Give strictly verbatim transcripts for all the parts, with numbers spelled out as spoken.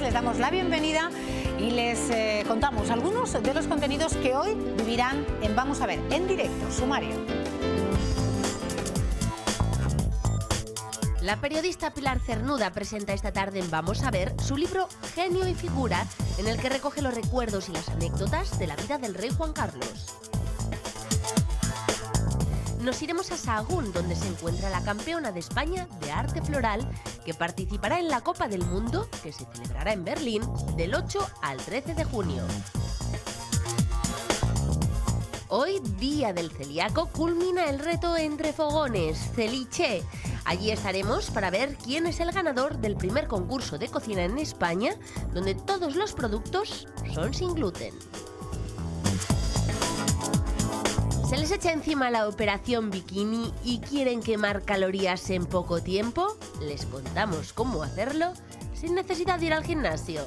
les damos la bienvenida y les eh, contamos algunos de los contenidos que hoy vivirán en Vamos a ver, en directo, sumario. La periodista Pilar Cernuda presenta esta tarde en Vamos a ver su libro Genio y Figura, en el que recoge los recuerdos y las anécdotas de la vida del rey Juan Carlos. Nos iremos a Sahagún, donde se encuentra la campeona de España de arte floral, que participará en la Copa del Mundo, que se celebrará en Berlín del ocho al trece de junio. Hoy, Día del Celíaco, culmina el reto Entre Fogones, Celiche. Allí estaremos para ver quién es el ganador del primer concurso de cocina en España, donde todos los productos son sin gluten. ¿Se les echa encima la operación bikini y quieren quemar calorías en poco tiempo? Les contamos cómo hacerlo sin necesidad de ir al gimnasio.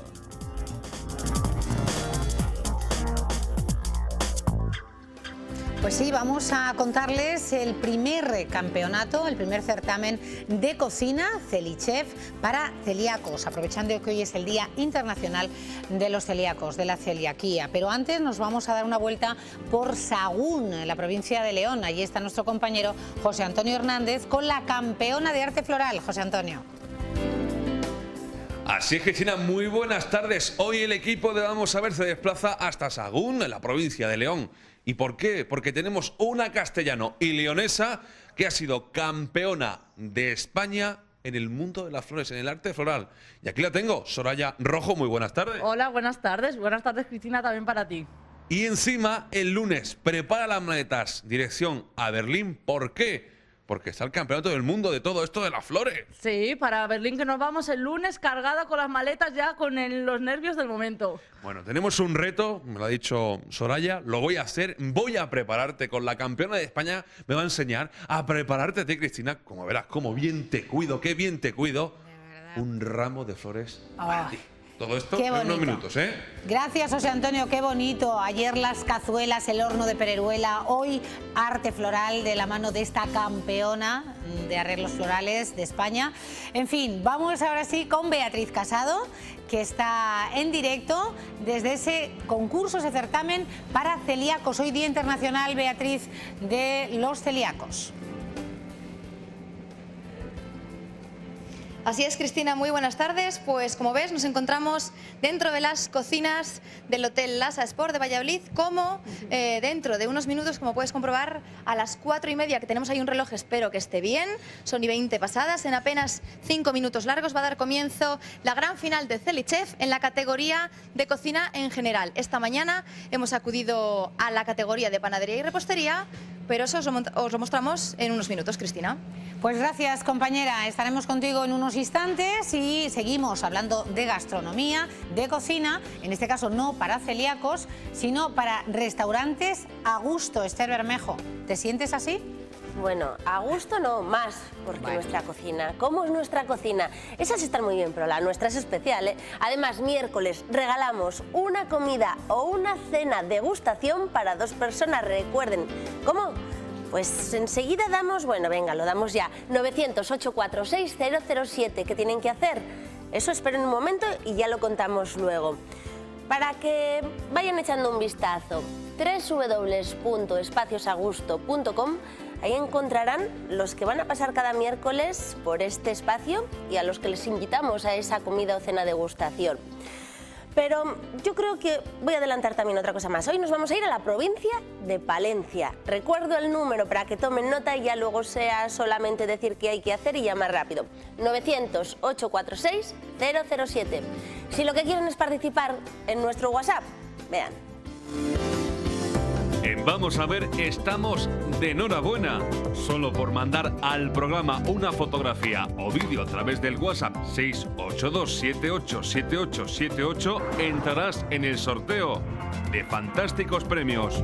Pues sí, vamos a contarles el primer campeonato, el primer certamen de cocina Celichef para celíacos, aprovechando que hoy es el Día Internacional de los Celíacos, de la celiaquía. Pero antes nos vamos a dar una vuelta por Sahagún, en la provincia de León. Allí está nuestro compañero José Antonio Hernández con la campeona de arte floral. José Antonio. Así es, Cristina, muy buenas tardes. Hoy el equipo de Vamos a ver se desplaza hasta Sahagún, en la provincia de León. ¿Y por qué? Porque tenemos una castellano y leonesa que ha sido campeona de España en el mundo de las flores, en el arte floral. Y aquí la tengo, Soraya Rojo, muy buenas tardes. Hola, buenas tardes. Buenas tardes, Cristina, también para ti. Y encima, el lunes, prepara las maletas, dirección a Berlín. ¿Por qué? Porque está el campeonato del mundo de todo esto de las flores. Sí, para Berlín, que nos vamos el lunes cargada con las maletas, ya con el, los nervios del momento. Bueno, tenemos un reto, me lo ha dicho Soraya, lo voy a hacer, voy a prepararte con la campeona de España, me va a enseñar a prepararte a ti, Cristina, como verás, cómo bien te cuido, qué bien te cuido, un ramo de flores para ti. Todo esto en unos minutos, ¿eh? Gracias, José Antonio, qué bonito. Ayer las cazuelas, el horno de Pereruela, hoy arte floral de la mano de esta campeona de arreglos florales de España. En fin, vamos ahora sí con Beatriz Casado, que está en directo desde ese concurso, ese certamen para celíacos. Hoy Día Internacional, Beatriz, de los celíacos. Así es, Cristina, muy buenas tardes. Pues como ves, nos encontramos dentro de las cocinas del Hotel Lasa Sport de Valladolid, como eh, dentro de unos minutos, como puedes comprobar, a las cuatro y media, que tenemos ahí un reloj, espero que esté bien, son y veinte pasadas, en apenas cinco minutos largos va a dar comienzo la gran final de Celichef en la categoría de cocina en general. Esta mañana hemos acudido a la categoría de panadería y repostería, pero eso os lo, os lo mostramos en unos minutos, Cristina. Pues gracias, compañera. Estaremos contigo en unos instantes y seguimos hablando de gastronomía, de cocina, en este caso no para celíacos, sino para restaurantes a gusto. Esther Bermejo, ¿te sientes así? Bueno, a gusto no, más, porque bueno. Nuestra cocina, ¿cómo es nuestra cocina? Esas están muy bien, pero la nuestra es especial, ¿eh? Además, miércoles regalamos una comida o una cena degustación para dos personas, recuerden. ¿Cómo? Pues enseguida damos, bueno, venga, lo damos ya, novecientos, ochocientos cuarenta y seis, cero cero siete. ¿Qué tienen que hacer? Eso esperen un momento y ya lo contamos luego. Para que vayan echando un vistazo, doble u doble u doble u punto espacios a gusto punto com, ahí encontrarán los que van a pasar cada miércoles por este espacio y a los que les invitamos a esa comida o cena degustación. Pero yo creo que voy a adelantar también otra cosa más. Hoy nos vamos a ir a la provincia de Palencia. Recuerdo el número para que tomen nota y ya luego sea solamente decir qué hay que hacer y llamar rápido. novecientos, ochocientos cuarenta y seis, cero cero siete. Si lo que quieren es participar en nuestro WhatsApp, vean. En Vamos a ver, estamos de enhorabuena. Solo por mandar al programa una fotografía o vídeo a través del WhatsApp seis ocho dos siete ocho siete ocho siete ocho entrarás en el sorteo de fantásticos premios.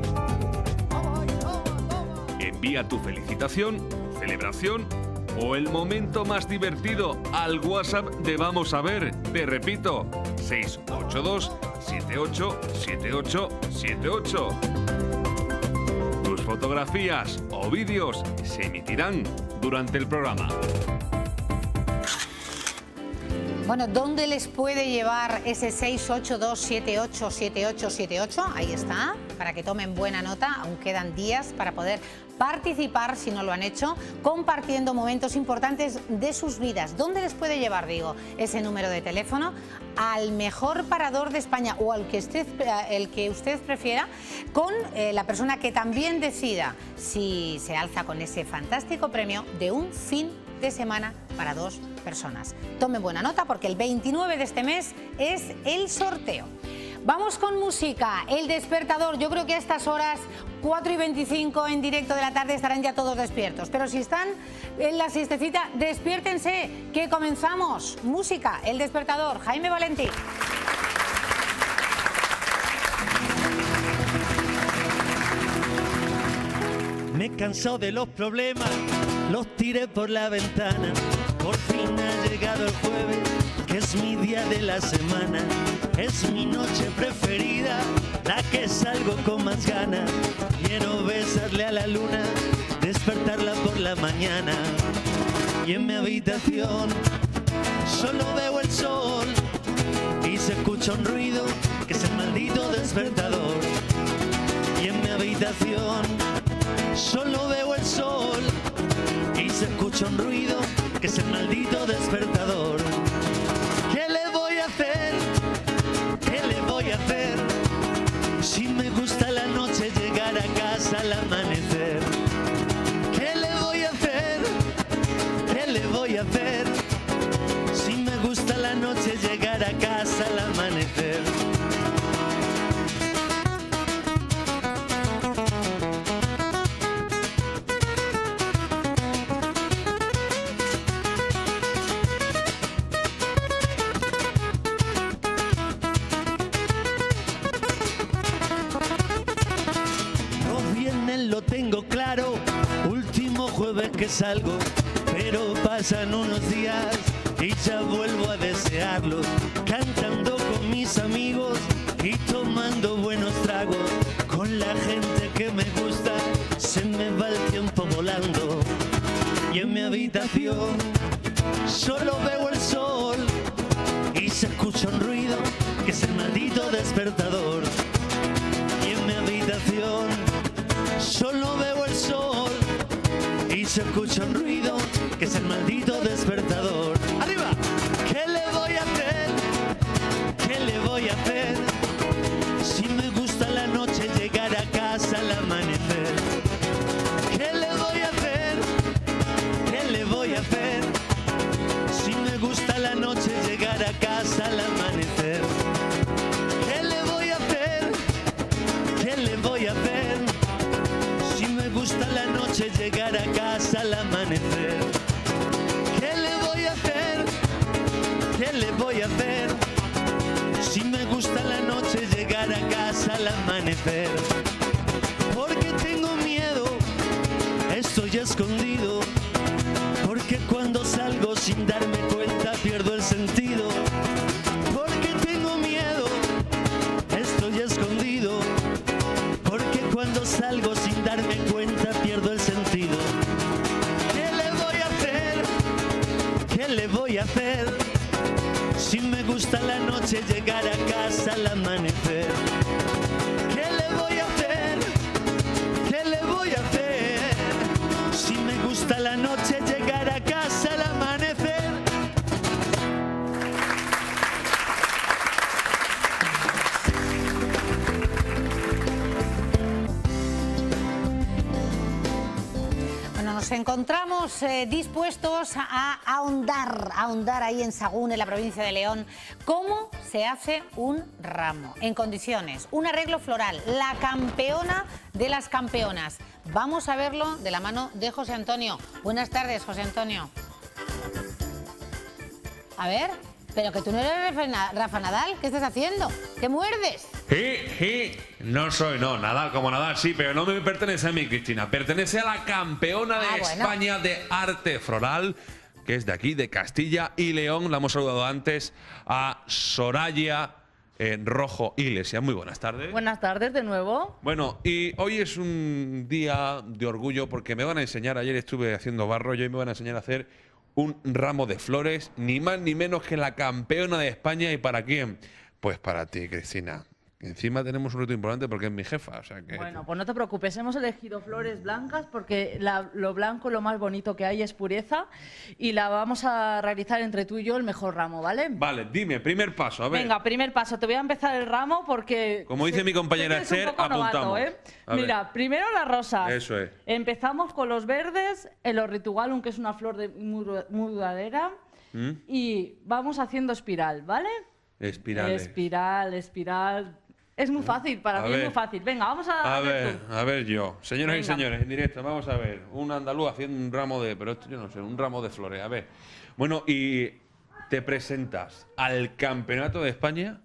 Envía tu felicitación, celebración o el momento más divertido al WhatsApp de Vamos a ver. Te repito, seis ocho dos siete ocho siete ocho siete ocho. Tus fotografías o vídeos se emitirán durante el programa. Bueno, ¿dónde les puede llevar ese seis ocho dos siete ocho siete ocho siete ocho? Ahí está, para que tomen buena nota. Aún quedan días para poder participar, si no lo han hecho, compartiendo momentos importantes de sus vidas. ¿Dónde les puede llevar, digo, ese número de teléfono? Al mejor parador de España o al que usted, el que usted prefiera, con eh, la persona que también decida si se alza con ese fantástico premio de un fin de semana para dos personas. Tomen buena nota porque el veintinueve de este mes es el sorteo. Vamos con música, El Despertador. Yo creo que a estas horas, cuatro y veinticinco en directo de la tarde, estarán ya todos despiertos. Pero si están en la siestecita, despiértense, que comenzamos. Música, El Despertador, Jaime Valentí. Me he cansado de los problemas, los tiré por la ventana. Por fin ha llegado el jueves, que es mi día de la semana. Es mi noche preferida, la que salgo con más ganas. Quiero besarle a la luna, despertarla por la mañana. Y en mi habitación solo veo el sol y se escucha un ruido que es el maldito despertador. Y en mi habitación solo veo el sol y se escucha un ruido que es el maldito despertador. ¿Qué le voy a hacer? ¿Qué le voy a hacer? Si me gusta la noche llegar a casa al amanecer. ¿Qué le voy a hacer? ¿Qué le voy a hacer? Si me gusta la noche llegar a casa al amanecer. Lo tengo claro, último jueves que salgo, pero pasan unos días y ya vuelvo a desearlo, cantando con mis amigos y tomando buenos tragos, con la gente que me gusta, se me va el tiempo volando. Y en mi habitación solo veo el sol y se escucha un ruido que es el maldito despertador. Y en mi habitación solo veo el sol y se escucha un ruido que es el maldito despertador. ¡Arriba! ¿Qué le voy a hacer? ¿Qué le voy a hacer? Si me gusta la noche llegar a casa al amanecer. ¿Qué le voy a hacer? ¿Qué le voy a hacer? Si me gusta la noche llegar a casa al amanecer. ¿Qué le voy a hacer? ¿Qué le voy a hacer? Me gusta la noche llegar a casa al amanecer. ¿Qué le voy a hacer? ¿Qué le voy a hacer? Si me gusta la noche llegar a casa al amanecer. Porque tengo miedo, estoy escondido. Porque cuando salgo sin darme cuenta pierdo el sentido. Porque tengo miedo, estoy escondido. Porque cuando salgo sin darme cuenta pierdo el sentido. ¿Qué le voy a hacer? ¿Qué le voy a hacer? Si me gusta la noche llegar a casa al amanecer. ¿Qué le voy a hacer? ¿Qué le voy a hacer? Si me gusta la noche llegar a casa al amanecer. Nos encontramos eh, dispuestos a ahondar, a ahondar ahí en Sagún, en la provincia de León, cómo se hace un ramo, en condiciones, un arreglo floral, la campeona de las campeonas. Vamos a verlo de la mano de José Antonio. Buenas tardes, José Antonio. A ver, pero que tú no eres Rafa Nadal, ¿qué estás haciendo? ¿Te muerdes? Sí, sí, no soy, no, Nadal como Nadal, sí, pero no me pertenece a mí, Cristina. Pertenece a la campeona de Ah, bueno. España de arte floral, que es de aquí, de Castilla y León. La hemos saludado antes a Soraya eh, Rojo Iglesias. Muy buenas tardes. Buenas tardes de nuevo. Bueno, y hoy es un día de orgullo porque me van a enseñar, ayer estuve haciendo barro y hoy me van a enseñar a hacer un ramo de flores, ni más ni menos que la campeona de España. ¿Y para quién? Pues para ti, Cristina. Encima tenemos un reto importante porque es mi jefa. O sea que... Bueno, pues no te preocupes, hemos elegido flores blancas porque la, lo blanco, lo más bonito que hay es pureza y la vamos a realizar entre tú y yo el mejor ramo, ¿vale? Vale, dime, primer paso, a ver. Venga, primer paso, te voy a empezar el ramo porque... Como dice mi compañera sé que eres un Esther, poco novato, apuntamos. ¿eh? A ver. Mira, primero las rosas. Eso es. Empezamos con los verdes, el orritugalum, que es una flor de muy, muy duradera, ¿Mm? y vamos haciendo espiral, ¿vale? Espirales. Espiral, espiral... Es muy fácil, para A mí es ver. muy fácil. Venga, vamos a, A ver ver, tú. a ver yo. Señoras y Venga. señores, en directo, vamos a ver. Un andaluz haciendo un ramo de... Pero esto yo no sé, un ramo de flores. A ver. Bueno, y te presentas al Campeonato de España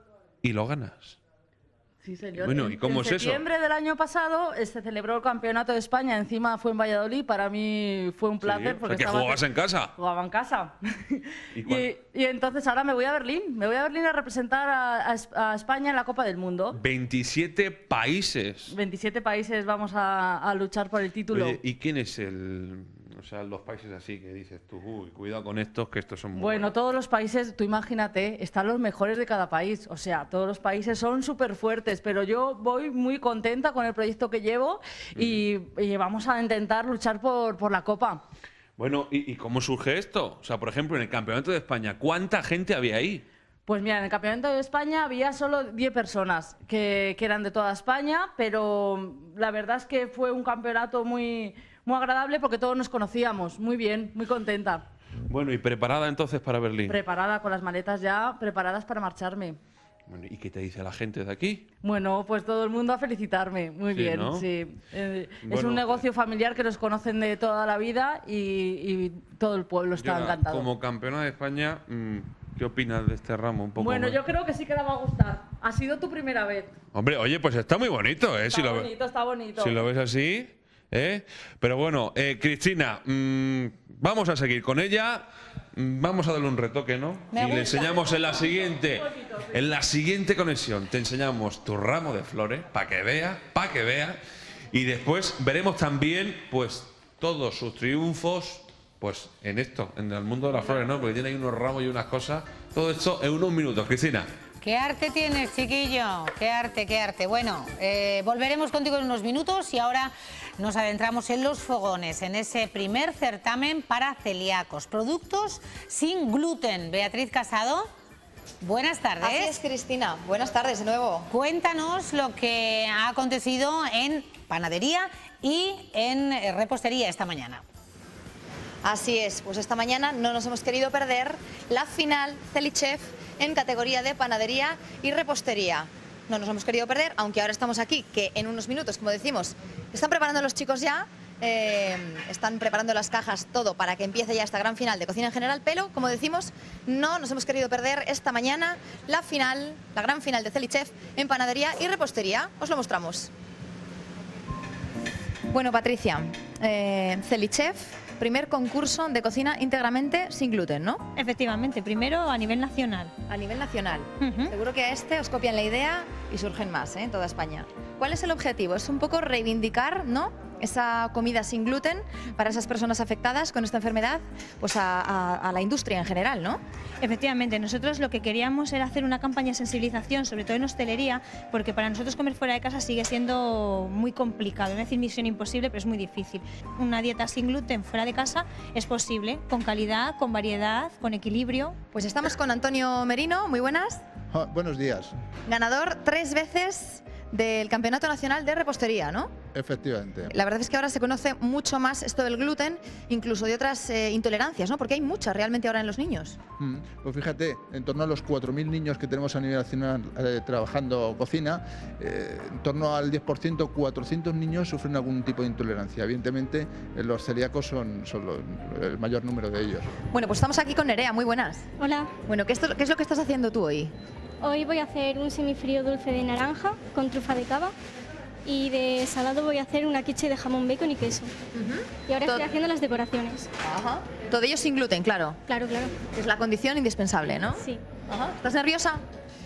y lo ganas. Sí, señor. Bueno, En- ¿y cómo en es eso? septiembre del año pasado eh, se celebró el Campeonato de España, encima fue en Valladolid, para mí fue un placer. Sí, o sea, porque que estaba- jugabas en casa. Jugaba en casa. ¿Y y, cuál? y entonces ahora me voy a Berlín, me voy a Berlín a representar a, a Es- a España en la Copa del Mundo. veintisiete países. veintisiete países vamos a, a luchar por el título. Oye, ¿y quién es el... O sea, los países así que dices tú, uy, cuidado con estos, que estos son muy Bueno, buenos? todos los países, tú imagínate, están los mejores de cada país. O sea, todos los países son súper fuertes, pero yo voy muy contenta con el proyecto que llevo y, y vamos a intentar luchar por, por la Copa. Bueno, ¿y, ¿y cómo surge esto? O sea, por ejemplo, en el Campeonato de España, ¿cuánta gente había ahí? Pues mira, en el Campeonato de España había solo diez personas que, que eran de toda España, pero la verdad es que fue un campeonato muy, muy agradable porque todos nos conocíamos. Muy bien, muy contenta. Bueno, ¿y preparada entonces para Berlín? Preparada con las maletas ya, preparadas para marcharme. Bueno, ¿y qué te dice la gente de aquí? Bueno, pues todo el mundo a felicitarme. Muy Sí, bien, ¿no? sí. Eh, es Bueno, un negocio familiar que nos conocen de toda la vida y, y todo el pueblo está Yora, encantado. como campeona de España, mm, ¿qué opinas de este ramo? Un poco Bueno, más? yo creo que sí que le va a gustar. Ha sido tu primera vez. Hombre, oye, pues está muy bonito, ¿eh? Está si, lo, ve- bonito, está bonito. si lo ves así, ¿eh? Pero bueno, eh, Cristina, mm, vamos a seguir con ella. Mm, Vamos a darle un retoque, ¿no? Me y le gusta. enseñamos en la siguiente, en la siguiente conexión, te enseñamos tu ramo de flores para que vea, para que vea. Y después veremos también, pues, todos sus triunfos, pues, en esto, en el mundo de las flores, ¿no? Porque tiene ahí unos ramos y unas cosas. Todo esto en unos minutos, Cristina. ¿Qué arte tienes, chiquillo? ¿Qué arte, qué arte? Bueno, eh, volveremos contigo en unos minutos y ahora nos adentramos en los fogones, en ese primer certamen para celíacos. Productos sin gluten. Beatriz Casado, buenas tardes. Así es, Cristina. Buenas tardes de nuevo. Cuéntanos lo que ha acontecido en panadería y en eh, repostería esta mañana. Así es, pues esta mañana no nos hemos querido perder la final Celichef en categoría de panadería y repostería. No nos hemos querido perder, aunque ahora estamos aquí, que en unos minutos, como decimos, están preparando los chicos ya, eh, están preparando las cajas, todo para que empiece ya esta gran final de cocina en general, pero, como decimos, no nos hemos querido perder esta mañana la final, la gran final de Celichef en panadería y repostería. Os lo mostramos. Bueno, Patricia, eh, Celichef, primer concurso de cocina íntegramente sin gluten, ¿no? Efectivamente, primero a nivel nacional. A nivel nacional. Ujú. Seguro que a este os copian la idea y surgen más, ¿eh? En toda España. ¿Cuál es el objetivo? Es un poco reivindicar, ¿no?, esa comida sin gluten para esas personas afectadas con esta enfermedad, pues a, a- a la industria en general, ¿no? Efectivamente, nosotros lo que queríamos era hacer una campaña de sensibilización, sobre todo en hostelería, porque para nosotros comer fuera de casa sigue siendo muy complicado, no es decir misión imposible, pero es muy difícil. Una dieta sin gluten fuera de casa es posible, con calidad, con variedad, con equilibrio. Pues estamos con Antonio Merino, muy buenas. Ah, buenos días, Ganador tres veces del Campeonato Nacional de Repostería, ¿no? efectivamente. La verdad es que ahora se conoce mucho más esto del gluten, incluso de otras eh, intolerancias, ¿no? Porque hay muchas realmente ahora en los niños. Mm, Pues fíjate, en torno a los cuatro mil niños que tenemos a nivel nacional eh, trabajando cocina, eh, en torno al diez por ciento, cuatrocientos niños sufren algún tipo de intolerancia. Evidentemente, eh, los celíacos son, son lo- el mayor número de ellos. Bueno, pues estamos aquí con Nerea, muy buenas. Hola, Bueno, ¿qué, esto- qué es lo que estás haciendo tú hoy? hoy voy a hacer un semifrío dulce de naranja con trufa de cava y de salado voy a hacer una quiche de jamón, bacon y queso. Y ahora Todo- estoy haciendo las decoraciones. Ajá. Todo ello sin gluten, claro. Claro, claro. Es la condición indispensable, ¿no? Sí. Ajá. ¿Estás nerviosa?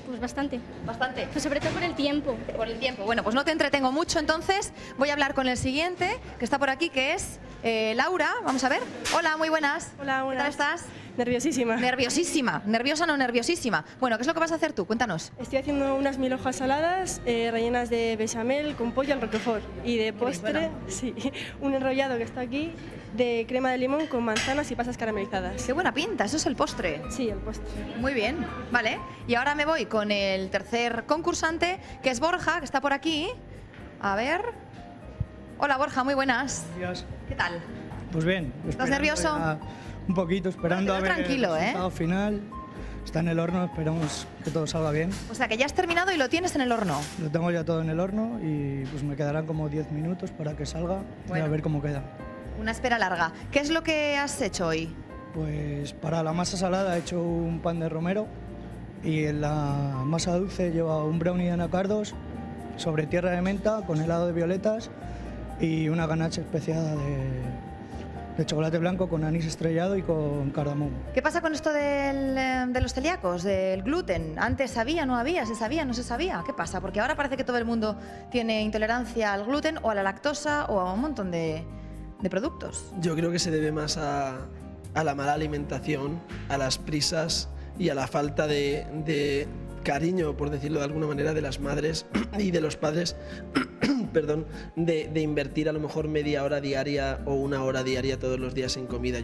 Pues bastante. Bastante. Pues sobre todo por el tiempo. Por el tiempo. Bueno, pues no te entretengo mucho, entonces voy a hablar con el siguiente, que está por aquí, que es eh, Laura. Vamos a ver. Hola, muy buenas. Hola, buenas. ¿Qué tal estás? Nerviosísima. Nerviosísima. Nerviosa, no nerviosísima. Bueno, ¿qué es lo que vas a hacer tú? Cuéntanos. Estoy haciendo unas mil hojas saladas eh, rellenas de bechamel con pollo al roquefort. Y de postre, bueno. sí, un enrollado que está aquí de crema de limón con manzanas y pasas caramelizadas. Qué buena pinta, eso es el postre. Sí, el postre. Muy bien, vale. Y ahora me voy con el tercer concursante, que es Borja, que está por aquí. A ver. Hola, Borja, muy buenas. Días. ¿Qué tal? Pues bien. ¿Estás nervioso? Un poquito, esperando No, a ver tranquilo, el ¿eh? resultado final. Está en el horno, esperamos que todo salga bien. O sea, que ya has terminado y lo tienes en el horno. Lo tengo ya todo en el horno y pues me quedarán como diez minutos para que salga y Bueno. a ver cómo queda. Una espera larga. ¿Qué es lo que has hecho hoy? Pues para la masa salada he hecho un pan de romero y en la masa dulce lleva un brownie de anacardos sobre tierra de menta con helado de violetas y una ganache especiada de, de chocolate blanco con anís estrellado y con cardamomo. ¿Qué pasa con esto del, eh, de los celíacos, del gluten? ¿Antes había, no había? ¿Se sabía, no se sabía? ¿Qué pasa? Porque ahora parece que todo el mundo tiene intolerancia al gluten o a la lactosa o a un montón de, de productos. Yo creo que se debe más a, a la mala alimentación, a las prisas y a la falta de, de cariño, por decirlo de alguna manera, de las madres y de los padres, perdón, de, de invertir a lo mejor media hora diaria o una hora diaria todos los días en comida.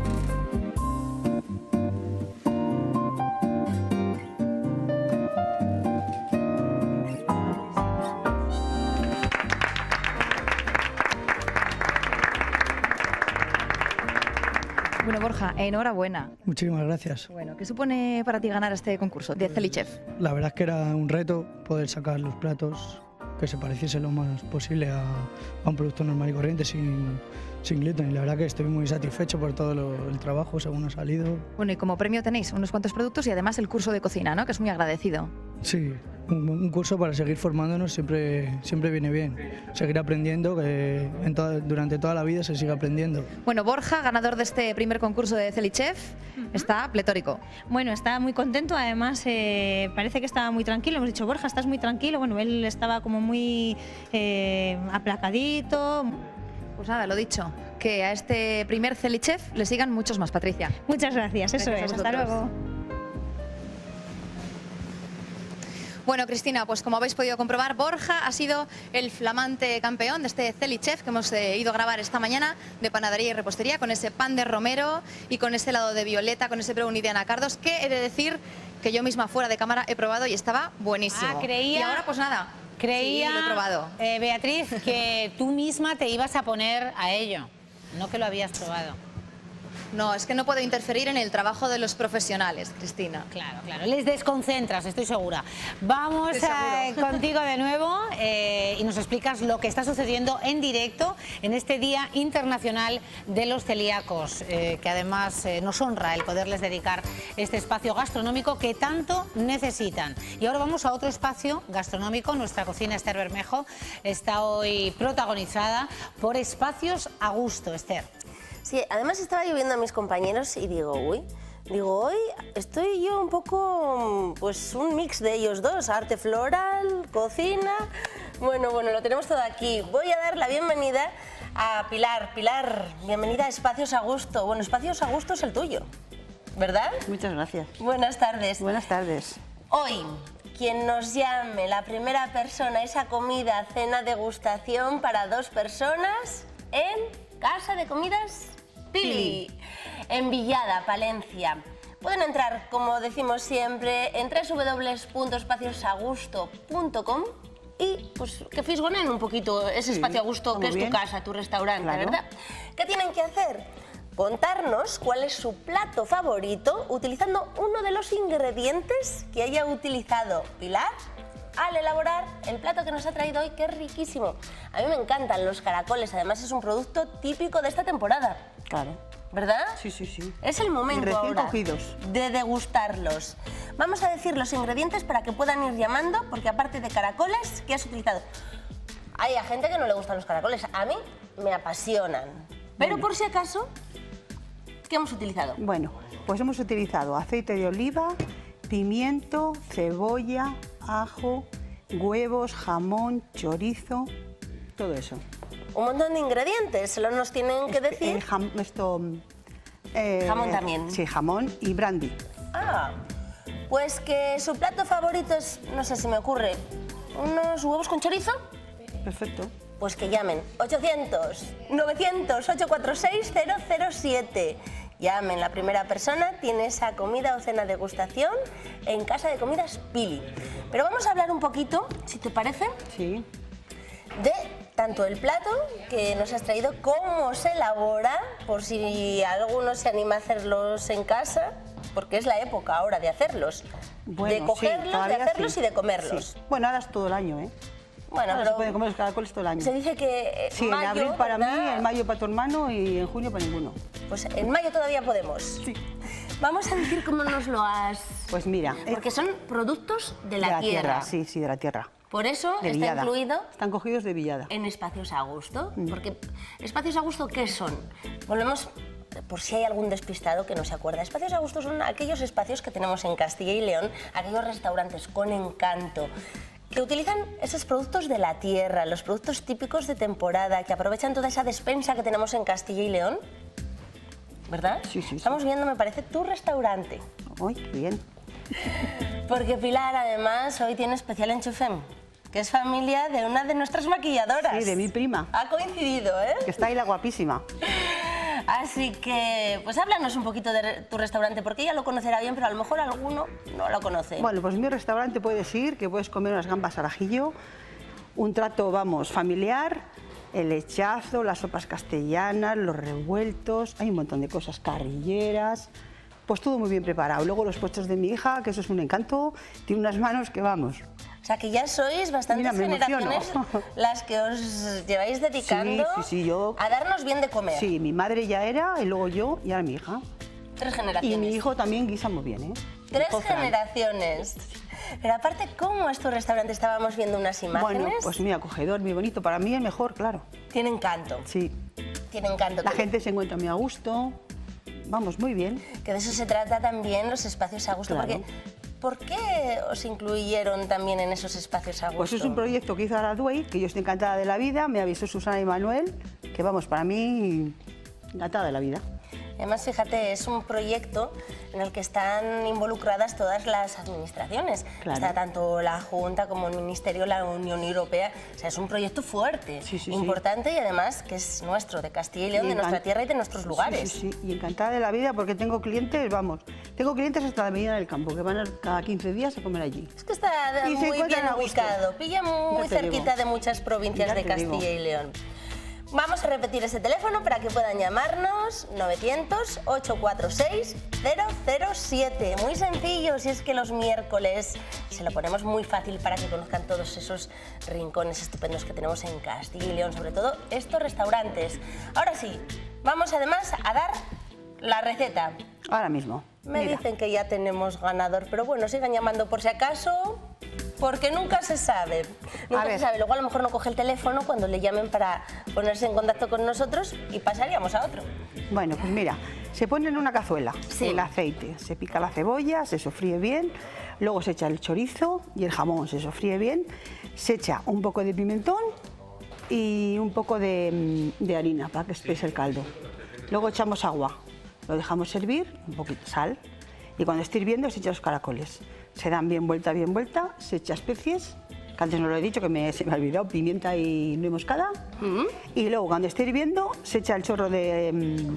Bueno, Borja, enhorabuena. Muchísimas gracias. Bueno, ¿qué supone para ti ganar este concurso de Celichef? La verdad es que era un reto poder sacar los platos que se pareciesen lo más posible a, a un producto normal y corriente sin, sin gluten. Y la verdad que estoy muy satisfecho por todo lo- el trabajo según ha salido. Bueno, y como premio tenéis unos cuantos productos y además el curso de cocina, ¿no? Que es muy agradecido. Sí, un, un curso para seguir formándonos siempre, siempre viene bien. Seguir aprendiendo, que en toda- durante toda la vida se sigue aprendiendo. Bueno, Borja, ganador de este primer concurso de Celichef, está pletórico. Bueno, estaba muy contento, además eh, parece que estaba muy tranquilo. Hemos dicho, Borja, estás muy tranquilo. Bueno, él estaba como muy eh, aplacadito. Pues nada, lo dicho, que a este primer Celichef le sigan muchos más, Patricia. Muchas gracias, eso Gracias a es. Hasta vosotros. luego. Bueno, Cristina, pues como habéis podido comprobar, Borja ha sido el flamante campeón de este Celichef que hemos eh, ido a grabar esta mañana de panadería y repostería con ese pan de romero y con ese helado de violeta, con ese brownie de anacardos, que he de decir que yo misma fuera de cámara he probado y estaba buenísimo. Ah, creía- Y ahora pues nada, Creía, sí, lo he probado. eh, Beatriz, que tú misma te ibas a poner a ello, no que lo habías probado. No, es que no puedo interferir en el trabajo de los profesionales, Cristina. Claro, claro, les desconcentras, estoy segura. Vamos Estoy a- seguro. contigo de nuevo eh, y nos explicas lo que está sucediendo en directo en este Día Internacional de los Celíacos, eh, que además eh, nos honra el poderles dedicar este espacio gastronómico que tanto necesitan. Y ahora vamos a otro espacio gastronómico. Nuestra cocina, Esther Bermejo, está hoy protagonizada por Espacios a Gusto. Esther. Sí, además estaba yo viendo a mis compañeros y digo, uy, digo, hoy estoy yo un poco, pues un mix de ellos dos, arte floral, cocina, bueno, bueno, lo tenemos todo aquí. Voy a dar la bienvenida a Pilar. Pilar, bienvenida a Espacios a Gusto. Bueno, Espacios a Gusto es el tuyo, ¿verdad? Muchas gracias. Buenas tardes. Buenas tardes. Hoy, quien nos llame, la primera persona, a esa comida, cena, degustación para dos personas en Casa de Comidas Pili, en Villada, Palencia. Pueden entrar, como decimos siempre, en doble u doble u doble u punto espacios a gusto punto com y pues que fisgonen un poquito ese Sí, espacio a gusto que muy es bien. tu casa, tu restaurante, Claro. ¿verdad? ¿Qué tienen que hacer? Contarnos cuál es su plato favorito utilizando uno de los ingredientes que haya utilizado Pilar al elaborar el plato que nos ha traído hoy, que es riquísimo. A mí me encantan los caracoles, además es un producto típico de esta temporada. Claro. ¿Verdad? Sí, sí, sí. Es el momento Y recién ahora cogidos. de degustarlos. Vamos a decir los ingredientes para que puedan ir llamando, porque aparte de caracoles, ¿qué has utilizado? Hay a gente que no le gustan los caracoles, a mí me apasionan. Pero por si acaso, ¿qué hemos utilizado? Bueno, pues hemos utilizado aceite de oliva, pimiento, cebolla, ajo, huevos, jamón, chorizo, todo eso. Un montón de ingredientes, solo nos tienen que decir... El jam, esto, eh, jamón también. Sí, jamón y brandy. Ah, pues que su plato favorito es, no sé si me ocurre, unos huevos con chorizo. Perfecto. Pues que llamen ochocientos, novecientos, ochocientos cuarenta y seis, cero cero siete. Llamen, la primera persona tiene esa comida o cena degustación en Casa de Comidas Pili. Pero vamos a hablar un poquito, si te parece, sí, de tanto el plato que nos has traído, cómo se elabora, por si alguno se anima a hacerlos en casa, porque es la época ahora de hacerlos, bueno, de cogerlos, sí, de hacerlos sí, y de comerlos. Sí. Bueno, ahora es todo el año, ¿eh? Bueno, ahora pero se puede comer los caracoles todo el año. Se dice que eh, sí, mayo, en abril para ¿verdad? mí, en mayo para tu hermano y en junio para ninguno. Pues en mayo todavía podemos. Sí. Vamos a decir cómo nos lo has... Pues mira... Porque son productos de la, de la tierra. tierra. Sí, sí, de la tierra. Por eso de está Villada. incluido... Están cogidos de Villada. En Espacios a Gusto. Mm. Porque Espacios a Gusto, ¿qué son? Volvemos... Por si hay algún despistado que no se acuerda. Espacios a Gusto son aquellos espacios que tenemos en Castilla y León, aquellos restaurantes con encanto, que utilizan esos productos de la tierra, los productos típicos de temporada, que aprovechan toda esa despensa que tenemos en Castilla y León, ¿verdad? Sí, sí. Estamos sí. viendo, me parece, tu restaurante. ¡Uy, qué bien! Porque Pilar, además, hoy tiene especial enchufe, que es familia de una de nuestras maquilladoras. Sí, de mi prima. Ha coincidido, ¿eh? Que está ahí la guapísima. Así que, pues háblanos un poquito de tu restaurante, porque ella lo conocerá bien, pero a lo mejor alguno no lo conoce. Bueno, pues en mi restaurante puedes ir, que puedes comer unas gambas al ajillo, un trato, vamos, familiar, el lechazo, las sopas castellanas, los revueltos, hay un montón de cosas, carrilleras, pues todo muy bien preparado. Luego los puestos de mi hija, que eso es un encanto, tiene unas manos que vamos. O sea, que ya sois bastantes Mira, me generaciones emociono. las que os lleváis dedicando sí, sí, sí, yo, a darnos bien de comer. Sí, mi madre ya era, y luego yo, y ahora mi hija. Tres generaciones. Y mi hijo también guisa muy bien, ¿eh? Tres Hijo Fran. generaciones. Pero aparte, ¿cómo es tu restaurante? Estábamos viendo unas imágenes. Bueno, pues muy acogedor, muy bonito. Para mí el mejor, claro. Tiene encanto. Sí. Tiene encanto. La gente se encuentra muy a gusto. Vamos, muy bien. Que de eso se trata también los espacios a gusto. Claro. Porque, ¿por qué os incluyeron también en esos espacios a gusto? Pues es un proyecto que hizo Araduey, que yo estoy encantada de la vida. Me avisó Susana y Manuel, que vamos, para mí, encantada de la vida. Además, fíjate, es un proyecto en el que están involucradas todas las administraciones. Claro. Está tanto la Junta como el Ministerio, la Unión Europea. O sea, es un proyecto fuerte, sí, sí, importante sí. Y además que es nuestro, de Castilla y León, Y de nuestra encan- tierra y de nuestros lugares. Sí, sí, sí, y encantada de la vida porque tengo clientes, vamos, tengo clientes hasta la Medina del Campo, que van a- cada quince días a comer allí. Es que está Y se muy bien encuentran a gusto. ubicado, pilla muy Ya te cerquita digo. de muchas provincias Ya de te Castilla digo. y León. Vamos a repetir ese teléfono para que puedan llamarnos, novecientos, ochocientos cuarenta y seis, cero cero siete. Muy sencillo, si es que los miércoles se lo ponemos muy fácil para que conozcan todos esos rincones estupendos que tenemos en Castilla y León, sobre todo estos restaurantes. Ahora sí, vamos además a dar la receta. Ahora mismo. Me Mira. dicen que ya tenemos ganador, pero bueno, sigan llamando por si acaso, porque nunca se sabe. Nunca A se ver. sabe. Luego a lo mejor no coge el teléfono cuando le llamen para ponerse en contacto con nosotros y pasaríamos a otro. Bueno, pues mira, se pone en una cazuela Sí. el aceite, se pica la cebolla, se sofríe bien, luego se echa el chorizo y el jamón, se sofríe bien, se echa un poco de pimentón y un poco de, mm, de harina para que espese el caldo. Luego echamos agua, lo dejamos hervir, un poquito de sal, y cuando esté hirviendo se echa los caracoles. Se dan bien vuelta, bien vuelta, se echa especies, que antes no lo he dicho, que me, se me ha olvidado, pimienta y nuez moscada. Y luego cuando esté hirviendo se echa el chorro de,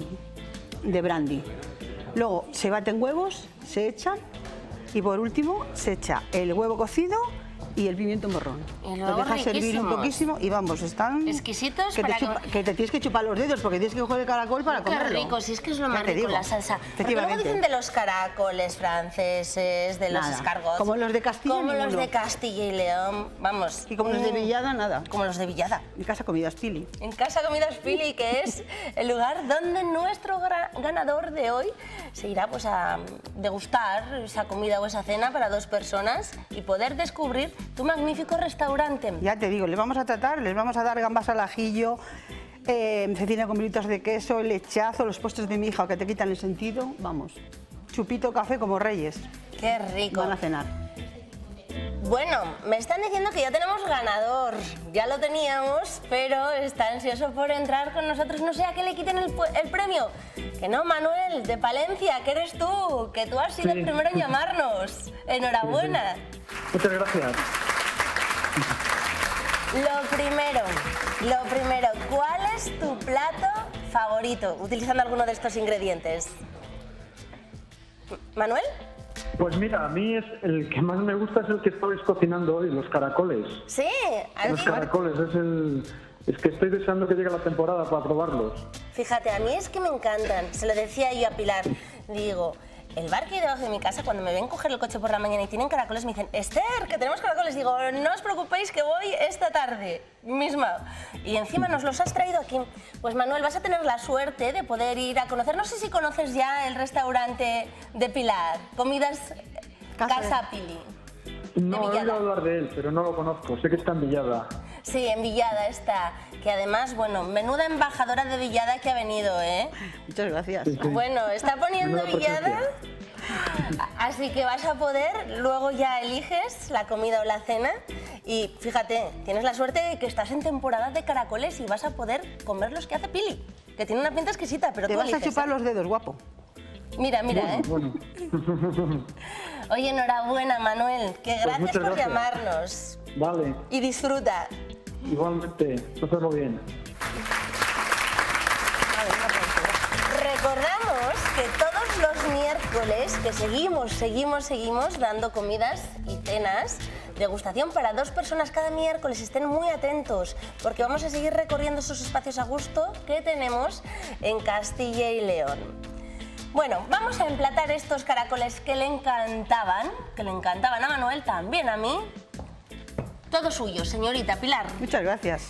mm, de brandy. Luego se baten huevos, se echan y por último se echa el huevo cocido y el pimiento morrón. Y Lo luego dejas servir un riquísimos. poquísimo y vamos, están... Exquisitos que te, para que- chupa- que te tienes que chupar los dedos porque tienes que coger el caracol para Qué comerlo. rico, si es que es lo Ya más te rico, digo. la salsa. Porque luego Efectivamente. dicen de los caracoles franceses, de los Nada. escargots. Como los de Castilla, Como los ninguno. de Castilla y León, vamos. Y como los de mm, Villada, nada. Como los de Villada. En casa comidas Pili. En Casa Comidas Pili, que es el lugar donde nuestro gra- ganador de hoy se irá pues a degustar esa comida o esa cena para dos personas y poder descubrir tu magnífico restaurante. Ya te digo, les vamos a tratar, les vamos a dar gambas al ajillo, eh, cecina con bolitas de queso, lechazo, los postres de mi hija que te quitan el sentido, vamos, chupito café como reyes. Qué rico. Van a cenar. Bueno, me están diciendo que ya tenemos ganador. Ya lo teníamos, pero está ansioso por entrar con nosotros. No sea que le quiten el, el premio. Que no, Manuel, de Palencia, que eres tú. Que tú has sido sí. el primero en llamarnos. Enhorabuena. Sí, sí. Muchas gracias. Lo primero, lo primero, ¿cuál es tu plato favorito utilizando alguno de estos ingredientes? ¿Manuel? Pues mira, a mí es el que más me gusta es el que estáis cocinando hoy, los caracoles. Sí, a Los mí- caracoles, es el... Es que estoy deseando que llegue la temporada para probarlos. Fíjate, a mí es que me encantan. Se lo decía yo a Pilar. Digo, el bar que hay debajo de mi casa, cuando me ven coger el coche por la mañana y tienen caracoles, me dicen, Esther, que tenemos caracoles. Digo, no os preocupéis que voy esta tarde misma. Y encima nos los has traído aquí. Pues Manuel, vas a tener la suerte de poder ir a conocer, no sé si conoces ya el restaurante de Pilar, Comidas Casa, Casa Pili. No he oído hablar de él, pero no lo conozco. Sé que está en Villada. Sí, en Villada está, que además, bueno, menuda embajadora de Villada que ha venido, ¿eh? Muchas gracias. Sí, sí. Bueno, está poniendo Menuda Villada, presencia. así que vas a poder, luego ya eliges la comida o la cena y fíjate, tienes la suerte de que estás en temporada de caracoles y vas a poder comer los que hace Pili, que tiene una pinta exquisita, pero Te tú vas a eliges, chupar ¿eh? los dedos, guapo. Mira, mira, ¿eh? Bueno, bueno. Oye, enhorabuena, Manuel, que Pues gracias muchas por gracias. llamarnos Vale, y disfruta. igualmente. Hacerlo bien. Recordamos que todos los miércoles que seguimos, seguimos, seguimos dando comidas y cenas, degustación para dos personas cada miércoles. Estén muy atentos porque vamos a seguir recorriendo esos espacios a gusto que tenemos en Castilla y León. Bueno, vamos a emplatar estos caracoles que le encantaban, que le encantaban a Manuel, también a mí. Todo suyo, señorita Pilar. Muchas gracias.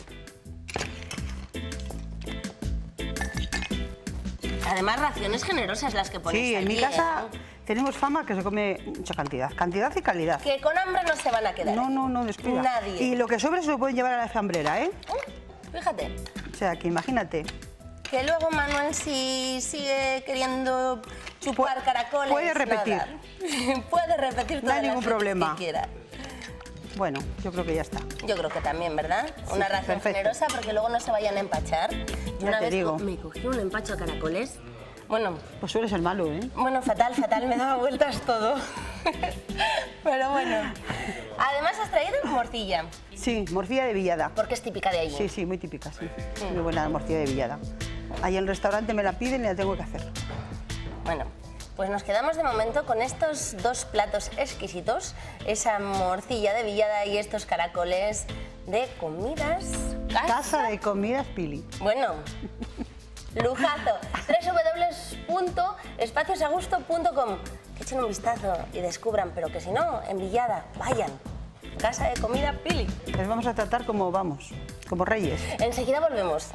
Además, raciones generosas las que ponéis Sí, en mi aquí, casa ¿eh? tenemos fama que se come mucha cantidad. Cantidad y calidad. Que con hambre no se van a quedar. No, no, no, descuida. Nadie. Y lo que sobre se lo pueden llevar a la alfambrera, ¿eh? Fíjate. O sea, que imagínate. Que luego Manuel, si sigue queriendo chupar caracoles... puede repetir. nada. Puede repetir No hay todas las ningún veces problema. que quiera. Bueno, yo creo que ya está. Yo creo que también, ¿verdad? Una ración perfecto. generosa porque luego no se vayan a empachar. Yo Ya una te vez digo. co- me cogí un empacho de caracoles. Bueno, Pues suele ser malo, ¿eh? bueno, fatal, fatal, me daba vueltas todo. Pero bueno. Además has traído morcilla, Sí, morcilla de Villada. porque es típica de allí. Sí, sí, muy típica, sí. Muy buena la morcilla de Villada. Ahí en el restaurante me la piden y la tengo que hacer. Bueno, pues nos quedamos de momento con estos dos platos exquisitos, esa morcilla de Villada y estos caracoles de comidas casa. Casa de comidas Pili. Bueno, lujazo. doble u doble u doble u punto espacios a gusto punto com. Que echen un vistazo y descubran, pero que si no, en Villada, vayan. Casa de comida Pili. Les vamos a tratar como vamos, como reyes. Enseguida volvemos.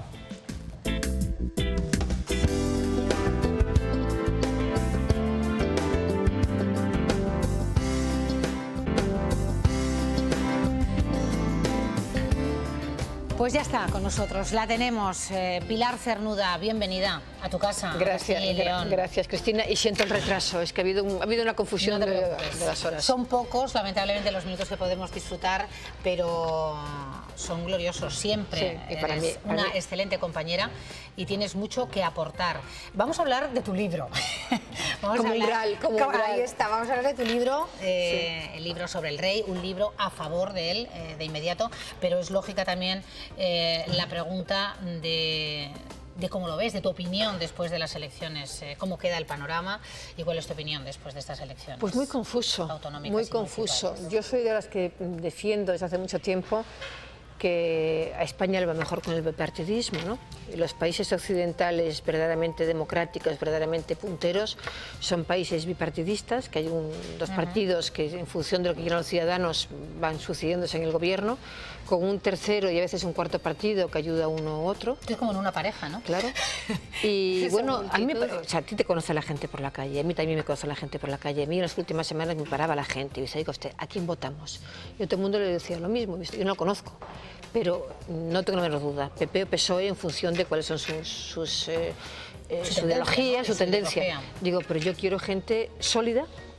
Pues ya está con nosotros, la tenemos. Eh, Pilar Cernuda, bienvenida a tu casa. Gracias, aquí en León. gracias Cristina. Y siento el retraso, es que ha habido, un- ha habido una confusión No te de, preocupes. de las horas. Son pocos, lamentablemente, los minutos que podemos disfrutar, pero son gloriosos siempre. Sí, y para Eres mí- para una mí- excelente compañera y tienes mucho que aportar. Vamos a hablar de tu libro. Vamos Como a un hablar- gral, como un gral. Ahí está, vamos a hablar de tu libro, eh, el libro sobre el rey, un libro a favor de él eh, de inmediato, pero es lógica también eh, la pregunta de... de cómo lo ves, de tu opinión después de las elecciones, eh, cómo queda el panorama y cuál es tu opinión después de estas elecciones. Pues muy confuso, autonómicas muy y confuso. municipales. Yo soy de las que defiendo desde hace mucho tiempo que a España le va mejor con el bipartidismo, ¿no? Y los países occidentales verdaderamente democráticos, verdaderamente punteros, son países bipartidistas, que hay un, dos Ujú. partidos que en función de lo que quieran los ciudadanos van sucediéndose en el gobierno, con un tercero y a veces un cuarto partido que ayuda a uno u otro. Es como en una pareja, ¿no? Claro. Y Esa bueno, a mí, me, multitud. o sea, a ti te conoce la gente por la calle, a mí también me conoce la gente por la calle. A mí en las últimas semanas me paraba la gente y me decía, "Oiga usted, ¿a quién votamos?". Yo a todo el mundo le decía lo mismo, yo no lo conozco, pero no tengo la menor duda, P P o P S O E en función de cuáles son sus, sus, eh, eh, Su su tendencia, ideología, ¿no? su Su tendencia. ideología. Digo, pero yo quiero gente sólida,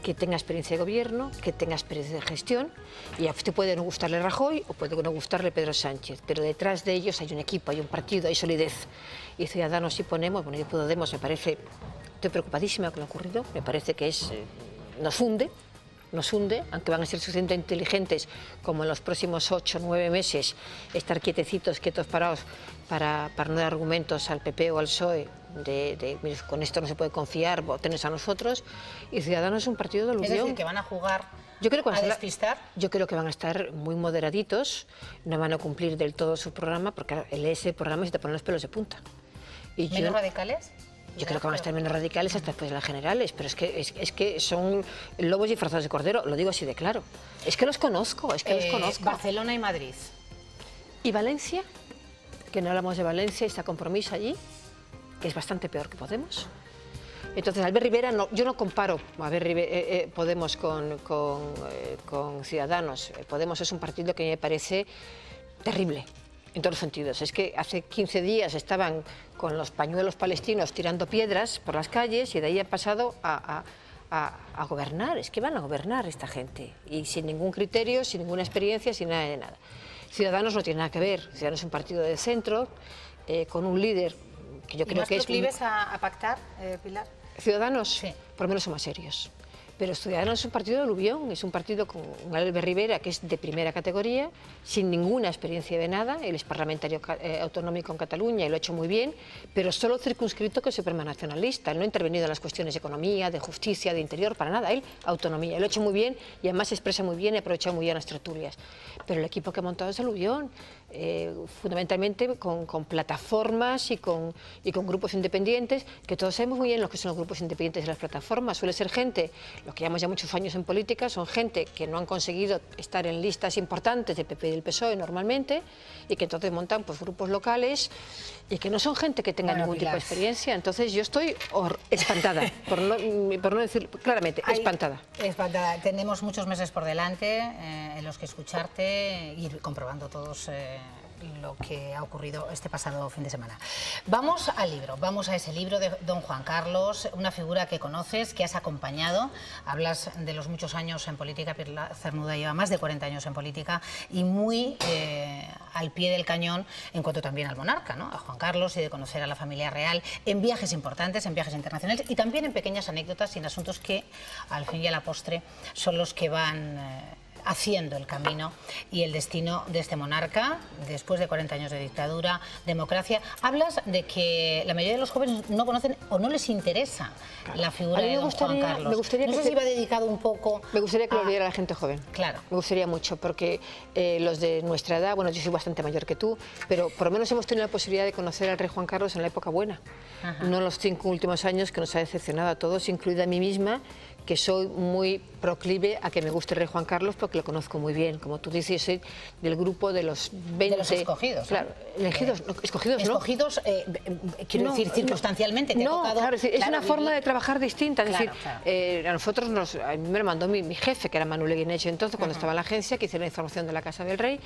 que tenga experiencia de gobierno, que tenga experiencia de gestión, y a usted puede no gustarle Rajoy o puede no gustarle Pedro Sánchez, pero detrás de ellos hay un equipo, hay un partido, hay solidez. Y Ciudadanos y Podemos, bueno, y Podemos me parece, estoy preocupadísima con lo ocurrido, me parece que es, eh, nos hunde, nos hunde, aunque van a ser suficientemente inteligentes como en los próximos ocho o nueve meses estar quietecitos, quietos, parados, para, para no dar argumentos al P P o al P S O E de, de mire, con esto no se puede confiar, votenos a nosotros. Y Ciudadanos es un partido de aluvión. Es decir, que van a jugar yo creo que van a a despistar. Yo creo que van a estar muy moderaditos, no van a cumplir del todo su programa, porque el ese programa se te ponen los pelos de punta. Y ¿Menos yo, radicales? Yo creo que van a estar menos radicales hasta después de las generales, pero es que, es, es que son lobos disfrazados de cordero, lo digo así de claro. Es que los conozco, es que Eh, los conozco. Barcelona y Madrid. ¿Y Valencia? Que no hablamos de Valencia, está Compromís allí, que es bastante peor que Podemos. Entonces, Albert Rivera, no, yo no comparo a Albert Rivera, eh, eh, Podemos con, con, eh, con Ciudadanos. Podemos es un partido que me parece terrible, en todos los sentidos. Es que hace quince días estaban con los pañuelos palestinos tirando piedras por las calles y de ahí han pasado a, a, a, a gobernar. Es que van a gobernar esta gente, y sin ningún criterio, sin ninguna experiencia, sin nada de nada. Ciudadanos no tiene nada que ver. Ciudadanos es un partido de centro, eh, con un líder que yo ¿Y creo más que es... proclives a, a pactar, eh, Pilar? Ciudadanos, sí, por lo menos son más serios. Pero Ciudadanos es un partido de aluvión, es un partido con un Albert Rivera que es de primera categoría, sin ninguna experiencia de nada. Él es parlamentario eh, autonómico en Cataluña y lo ha hecho muy bien, pero solo circunscrito que es supremanacionalista. Él no ha intervenido en las cuestiones de economía, de justicia, de interior, para nada. Él, autonomía, lo ha hecho muy bien y además se expresa muy bien y ha aprovechado muy bien las tertulias. Pero el equipo que ha montado es aluvión, eh, fundamentalmente con, con plataformas y con, y con grupos independientes, que todos sabemos muy bien lo que son los grupos independientes y las plataformas. Suele ser gente, los que llevamos ya muchos años en política, son gente que no han conseguido estar en listas importantes del P P y del P S O E normalmente, y que entonces montan pues, grupos locales y que no son gente que tenga bueno, ningún Pilar. tipo de experiencia. Entonces yo estoy or, espantada, por no, por no decir claramente, Hay, espantada. espantada. Tenemos muchos meses por delante eh, en los que escucharte, ir comprobando todos eh, lo que ha ocurrido este pasado fin de semana. Vamos al libro, vamos a ese libro de don Juan Carlos, una figura que conoces, que has acompañado. Hablas de los muchos años en política. Pilar Cernuda lleva más de cuarenta años en política y muy eh, al pie del cañón en cuanto también al monarca, ¿no? A Juan Carlos, y de conocer a la familia real en viajes importantes, en viajes internacionales y también en pequeñas anécdotas y en asuntos que al fin y a la postre son los que van eh, haciendo el camino y el destino de este monarca después de cuarenta años de dictadura, democracia. Hablas de que la mayoría de los jóvenes no conocen o no les interesa claro. la figura de don Juan Carlos. Me gustaría no que sé se... si va dedicado un poco... Me gustaría que a... lo viera la gente joven. Claro. Me gustaría mucho, porque eh, los de nuestra edad, bueno, yo soy bastante mayor que tú, pero por lo menos hemos tenido la posibilidad de conocer al rey Juan Carlos en la época buena. Ajá. No los cinco últimos años que nos ha decepcionado a todos, incluida a mí misma, que soy muy proclive a que me guste el rey Juan Carlos porque lo conozco muy bien. Como tú dices, soy del grupo de los veinte... De los escogidos. Claro, ¿no? elegidos, eh, no, escogidos, ¿no? Escogidos, eh, quiero no, decir, circunstancialmente. No, te ha tocado, claro, es, claro, una vivir. forma de trabajar distinta. Es claro, decir, claro. Eh, a nosotros, nos, a mí me lo mandó mi, mi jefe, que era Manuel Eguinecho entonces, cuando uh-huh. estaba en la agencia, que hiciera la información de la Casa del Rey.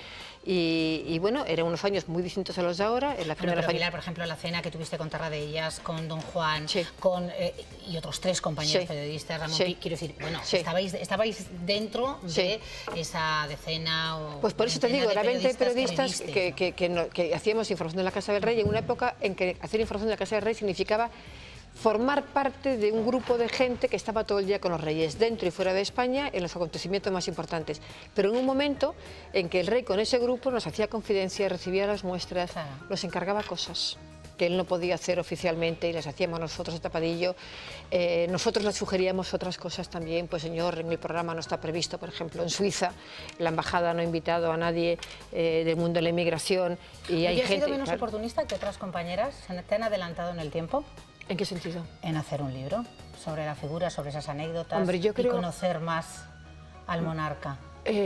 Y, y bueno, eran unos años muy distintos a los de ahora. En la primera bueno, pero Pilar, por ejemplo, la cena que tuviste con Tarradellas, con don Juan, sí. con eh, y otros tres compañeros sí. periodistas, Ramón, sí. quiero decir, bueno, sí. estabais, estabais dentro sí. de esa decena o... Pues por eso te digo, era veinte periodistas que, que, que, que, no, que hacíamos información de la Casa del Rey en una época en que hacer información de la Casa del Rey significaba formar parte de un grupo de gente que estaba todo el día con los reyes, dentro y fuera de España, en los acontecimientos más importantes. Pero en un momento en que el rey con ese grupo nos hacía confidencia, recibía las muestras, claro. nos encargaba cosas que él no podía hacer oficialmente y las hacíamos nosotros de tapadillo. Eh, nosotros le sugeríamos otras cosas también, pues señor, en el programa no está previsto, por ejemplo, en Suiza, la embajada no ha invitado a nadie eh, del mundo de la inmigración y hay has gente... sido menos claro, oportunista que otras compañeras? ¿Te han adelantado en el tiempo? ¿En qué sentido? En hacer un libro sobre la figura, sobre esas anécdotas. Hombre, yo creo... y conocer más al monarca.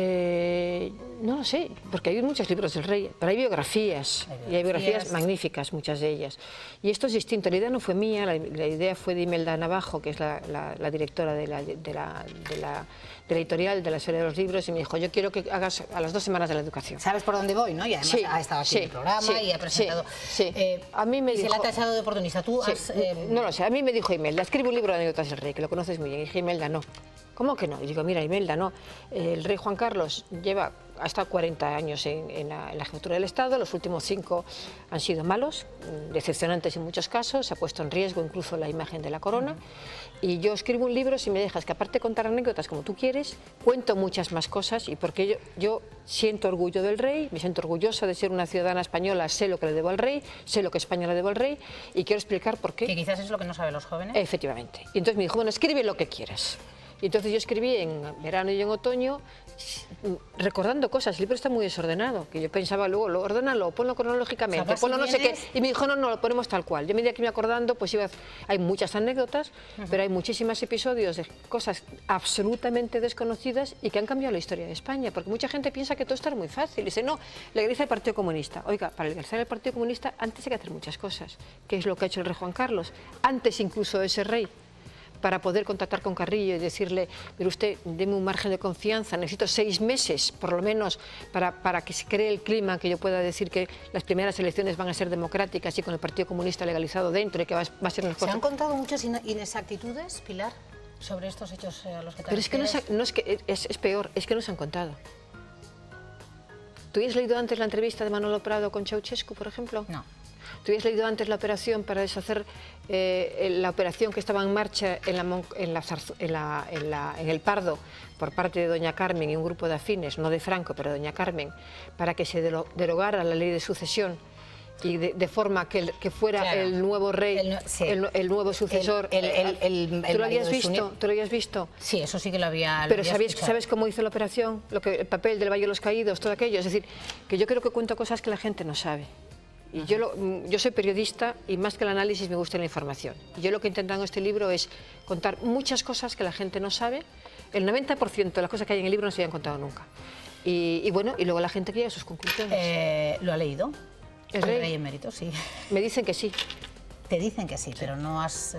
Eh, no lo sé, porque hay muchos libros del rey, pero hay biografías, hay biografías, y hay biografías magníficas, muchas de ellas. Y esto es distinto, la idea no fue mía, la, la idea fue de Imelda Navajo, que es la, la, la directora de la, de, la, de, la, de la editorial de la serie de los libros, y me dijo, yo quiero que hagas a las dos semanas de la educación. ¿Sabes por dónde voy, no? Y además sí, ha estado aquí sí, en el programa sí, y ha presentado... Sí, sí. Eh, a mí me y dijo, se le ha tachado de oportunista. ¿Tú sí, has, eh... No lo sé, a mí me dijo Imelda, escribe un libro de anécdotas del rey, que lo conoces muy bien, y dije, Imelda, no. ¿Cómo que no? Y digo, mira, Imelda, no. El rey Juan Carlos lleva hasta cuarenta años en, en, la, en la jefatura del Estado, los últimos cinco han sido malos, decepcionantes en muchos casos, se ha puesto en riesgo incluso la imagen de la corona. Y yo escribo un libro, si me dejas, que aparte de contar anécdotas como tú quieres, cuento muchas más cosas, y porque yo, yo siento orgullo del rey, me siento orgullosa de ser una ciudadana española, sé lo que le debo al rey, sé lo que España le debo al rey, y quiero explicar por qué. Que quizás es lo que no saben los jóvenes. Efectivamente. Y entonces me dijo, bueno, escribe lo que quieras. Y entonces yo escribí en verano y en otoño recordando cosas. El libro está muy desordenado, que yo pensaba luego, lo ordénalo, ponlo cronológicamente, o sea, ponlo no sé qué. vienes... Y me dijo, no, no, lo ponemos tal cual. Yo a medida que me iba acordando, pues iba... Hay muchas anécdotas, uh-huh. pero hay muchísimos episodios de cosas absolutamente desconocidas y que han cambiado la historia de España, porque mucha gente piensa que todo está muy fácil. Dice, no, legaliza el Partido Comunista. Oiga, para legalizar el Partido Comunista antes hay que hacer muchas cosas, que es lo que ha hecho el rey Juan Carlos. Antes incluso de ese rey, para poder contactar con Carrillo y decirle, pero usted, deme un margen de confianza, necesito seis meses, por lo menos, para, para que se cree el clima, que yo pueda decir que las primeras elecciones van a ser democráticas y con el Partido Comunista legalizado dentro y que va, va a ser... ¿Se han contado muchas inexactitudes, Pilar, sobre estos hechos a los que te Pero es que, no, no es, que es, es peor, es que no se han contado. ¿Tú habías leído antes la entrevista de Manolo Prado con Ceausescu, por ejemplo? No. ¿Tú habías leído antes la operación para deshacer eh, la operación que estaba en marcha en, la, en, la, en, la, en, la, en el Pardo por parte de doña Carmen y un grupo de afines, no de Franco, pero de doña Carmen, para que se derogara la ley de sucesión y de, de forma que, el, que fuera claro. el nuevo rey, el, sí. el, el nuevo sucesor? El, el, el, el, ¿Tú, lo habías visto? ¿Tú lo habías visto? Sí, eso sí que lo había lo Pero había ¿sabes, ¿sabes cómo hizo la operación? Lo que, el papel del Valle de los Caídos, todo aquello. Es decir, que yo creo que cuento cosas que la gente no sabe. Y yo, lo, yo soy periodista y más que el análisis me gusta la información. Y yo lo que he intentado en este libro es contar muchas cosas que la gente no sabe. El noventa por ciento de las cosas que hay en el libro no se habían contado nunca. Y, y bueno, y luego la gente que llega a sus conclusiones. Eh, ¿Lo ha leído? ¿El rey? El rey emérito, sí. Me dicen que sí. Te dicen que sí, sí. pero no has... Eh...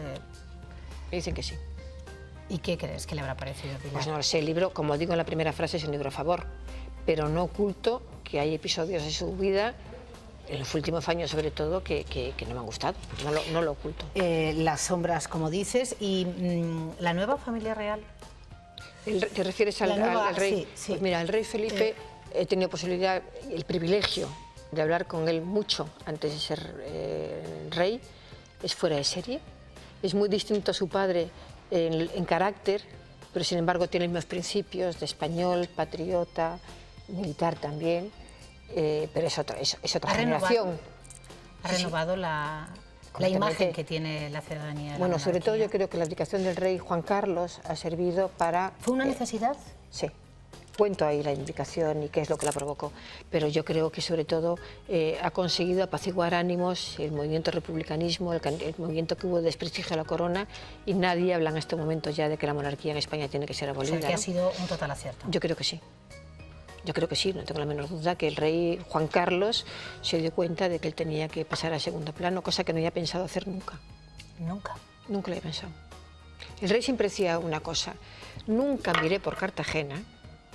Me dicen que sí. ¿Y qué crees que le habrá parecido, Pilar? Pues no lo sé, el libro, como digo en la primera frase, es un libro a favor. Pero no oculto que hay episodios de su vida, en los últimos años sobre todo, que, que, que no me han gustado, no lo, no lo oculto. Eh, las sombras, como dices, y mmm, la nueva familia real. El, ¿Te refieres al, nueva, al, al rey? Sí, sí. Pues mira, el rey Felipe, eh. he tenido posibilidad, el privilegio de hablar con él mucho antes de ser eh, rey, es fuera de serie, es muy distinto a su padre en, en carácter, pero sin embargo tiene los mismos principios de español, patriota, militar también. Eh, pero es otra, es, es otra ha generación. Renovado, ha renovado sí. la, la imagen que tiene la ciudadanía. Bueno, la sobre todo yo creo que la abdicación del rey Juan Carlos ha servido para... ¿Fue una necesidad? Eh, sí. Cuento ahí la abdicación y qué es lo que la provocó, pero yo creo que sobre todo eh, ha conseguido apaciguar ánimos, el movimiento republicanismo, el, el movimiento que hubo de desprestigio a la corona, y nadie habla en este momento ya de que la monarquía en España tiene que ser abolida. O sea, que ¿no? ha sido un total acierto. Yo creo que sí. Yo creo que sí, no tengo la menor duda que el rey Juan Carlos se dio cuenta de que él tenía que pasar a segundo plano, cosa que no había pensado hacer nunca. ¿Nunca? Nunca lo había pensado. El rey siempre decía una cosa, nunca miré por Cartagena,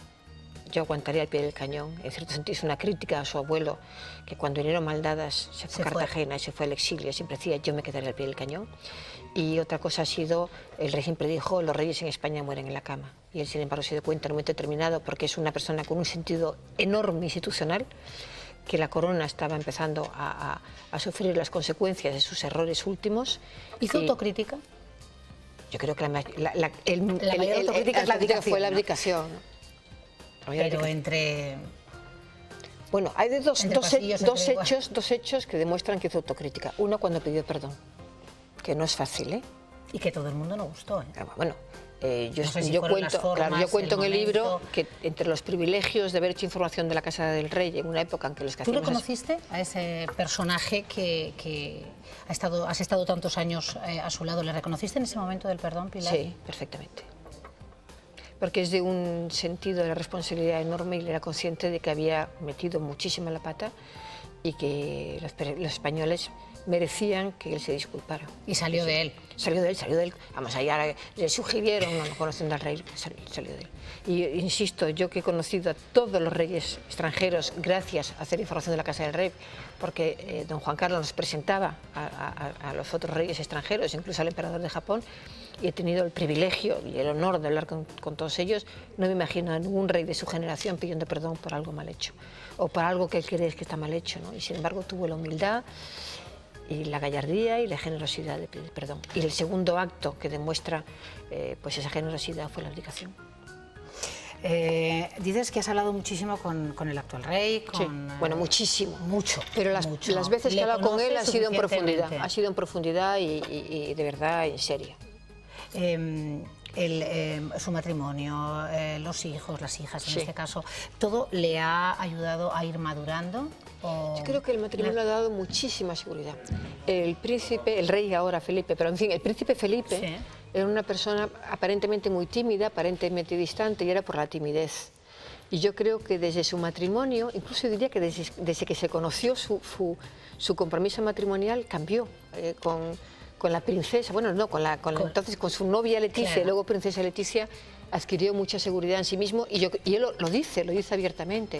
yo aguantaría al pie del cañón. En cierto sentido es una crítica a su abuelo, que cuando vinieron maldadas se fue a Cartagena y se fue al exilio, siempre decía yo me quedaré al pie del cañón. Y otra cosa ha sido, el rey siempre dijo, los reyes en España mueren en la cama. Y él, sin embargo, se dio cuenta en un momento determinado, porque es una persona con un sentido enorme institucional, que la corona estaba empezando a, a, a sufrir las consecuencias de sus errores últimos. ¿Hizo y, autocrítica? Yo creo que la, la, la, el, la el, mayor el, autocrítica el, es la abdicación. fue la abdicación. Pero entre... Bueno, hay de dos, entre dos, pasillos, dos, entre... hechos, dos hechos que demuestran que hizo autocrítica. Uno, cuando pidió perdón, que no es fácil, ¿eh? Y que todo el mundo no gustó, ¿eh? Bueno, eh, yo, no sé si yo cuento, formas, claro, yo cuento el en el momento... libro que entre los privilegios de haber hecho información de la Casa del Rey en una época en que los que ¿Tú hacíamos... lo conociste a ese personaje que, que ha estado, has estado tantos años eh, a su lado? ¿Le reconociste en ese momento del perdón, Pilar? Sí, perfectamente. Porque es de un sentido de la responsabilidad enorme y él era consciente de que había metido muchísimo la pata y que los, los españoles merecían que él se disculpara. Y salió sí, de él. Salió de él, salió de él. Vamos, allá le sugirieron, no, no conociendo al rey, salió, salió de él. Y insisto, yo que he conocido a todos los reyes extranjeros gracias a hacer información de la Casa del Rey, porque eh, don Juan Carlos nos presentaba a, a, a los otros reyes extranjeros, incluso al emperador de Japón, y he tenido el privilegio y el honor de hablar con, con todos ellos, no me imagino a ningún rey de su generación pidiendo perdón por algo mal hecho o por algo que él cree que está mal hecho, ¿no? Y sin embargo tuvo la humildad y la gallardía y la generosidad de pedir perdón. Y el segundo acto que demuestra eh, pues esa generosidad fue la abdicación. Eh, dices que has hablado muchísimo con, con el actual rey. Con, sí, bueno, muchísimo. Mucho. Pero las, mucho. las veces que he hablado con él ha sido en profundidad. Ha sido en profundidad y, y, y de verdad en serio. Eh, el, eh, su matrimonio, eh, los hijos, las hijas en sí. este caso, ¿todo le ha ayudado a ir madurando? O... Yo creo que el matrimonio le ha dado muchísima seguridad. El príncipe, el rey ahora Felipe, pero en fin, el príncipe Felipe sí. era una persona aparentemente muy tímida, aparentemente distante, y era por la timidez. Y yo creo que desde su matrimonio, incluso diría que desde, desde que se conoció su, su, su compromiso matrimonial, cambió eh, con, con la princesa, bueno, no, con la, con la, entonces con su novia Leticia, claro. y luego princesa Leticia, adquirió mucha seguridad en sí mismo, y, yo, y él lo, lo dice, lo dice abiertamente.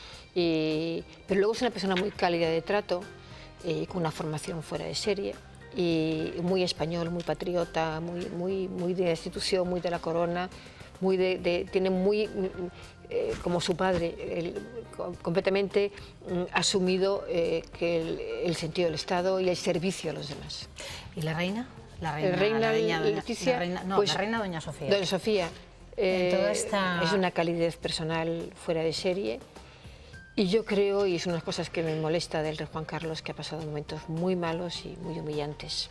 Y, pero luego es una persona muy cálida de trato, eh, con una formación fuera de serie, y muy español, muy patriota, muy, muy, muy de la institución, muy de la corona, muy de, de, tiene muy, eh, como su padre, el, completamente mm, asumido eh, que el, el sentido del Estado y el servicio a los demás. ¿Y la reina? La reina, la reina, la reina Leticia, la reina, no, pues, la reina doña Sofía. Doña Sofía eh, toda esta... es una calidez personal fuera de serie. Y yo creo, y es una de las cosas que me molesta del rey Juan Carlos, que ha pasado momentos muy malos y muy humillantes,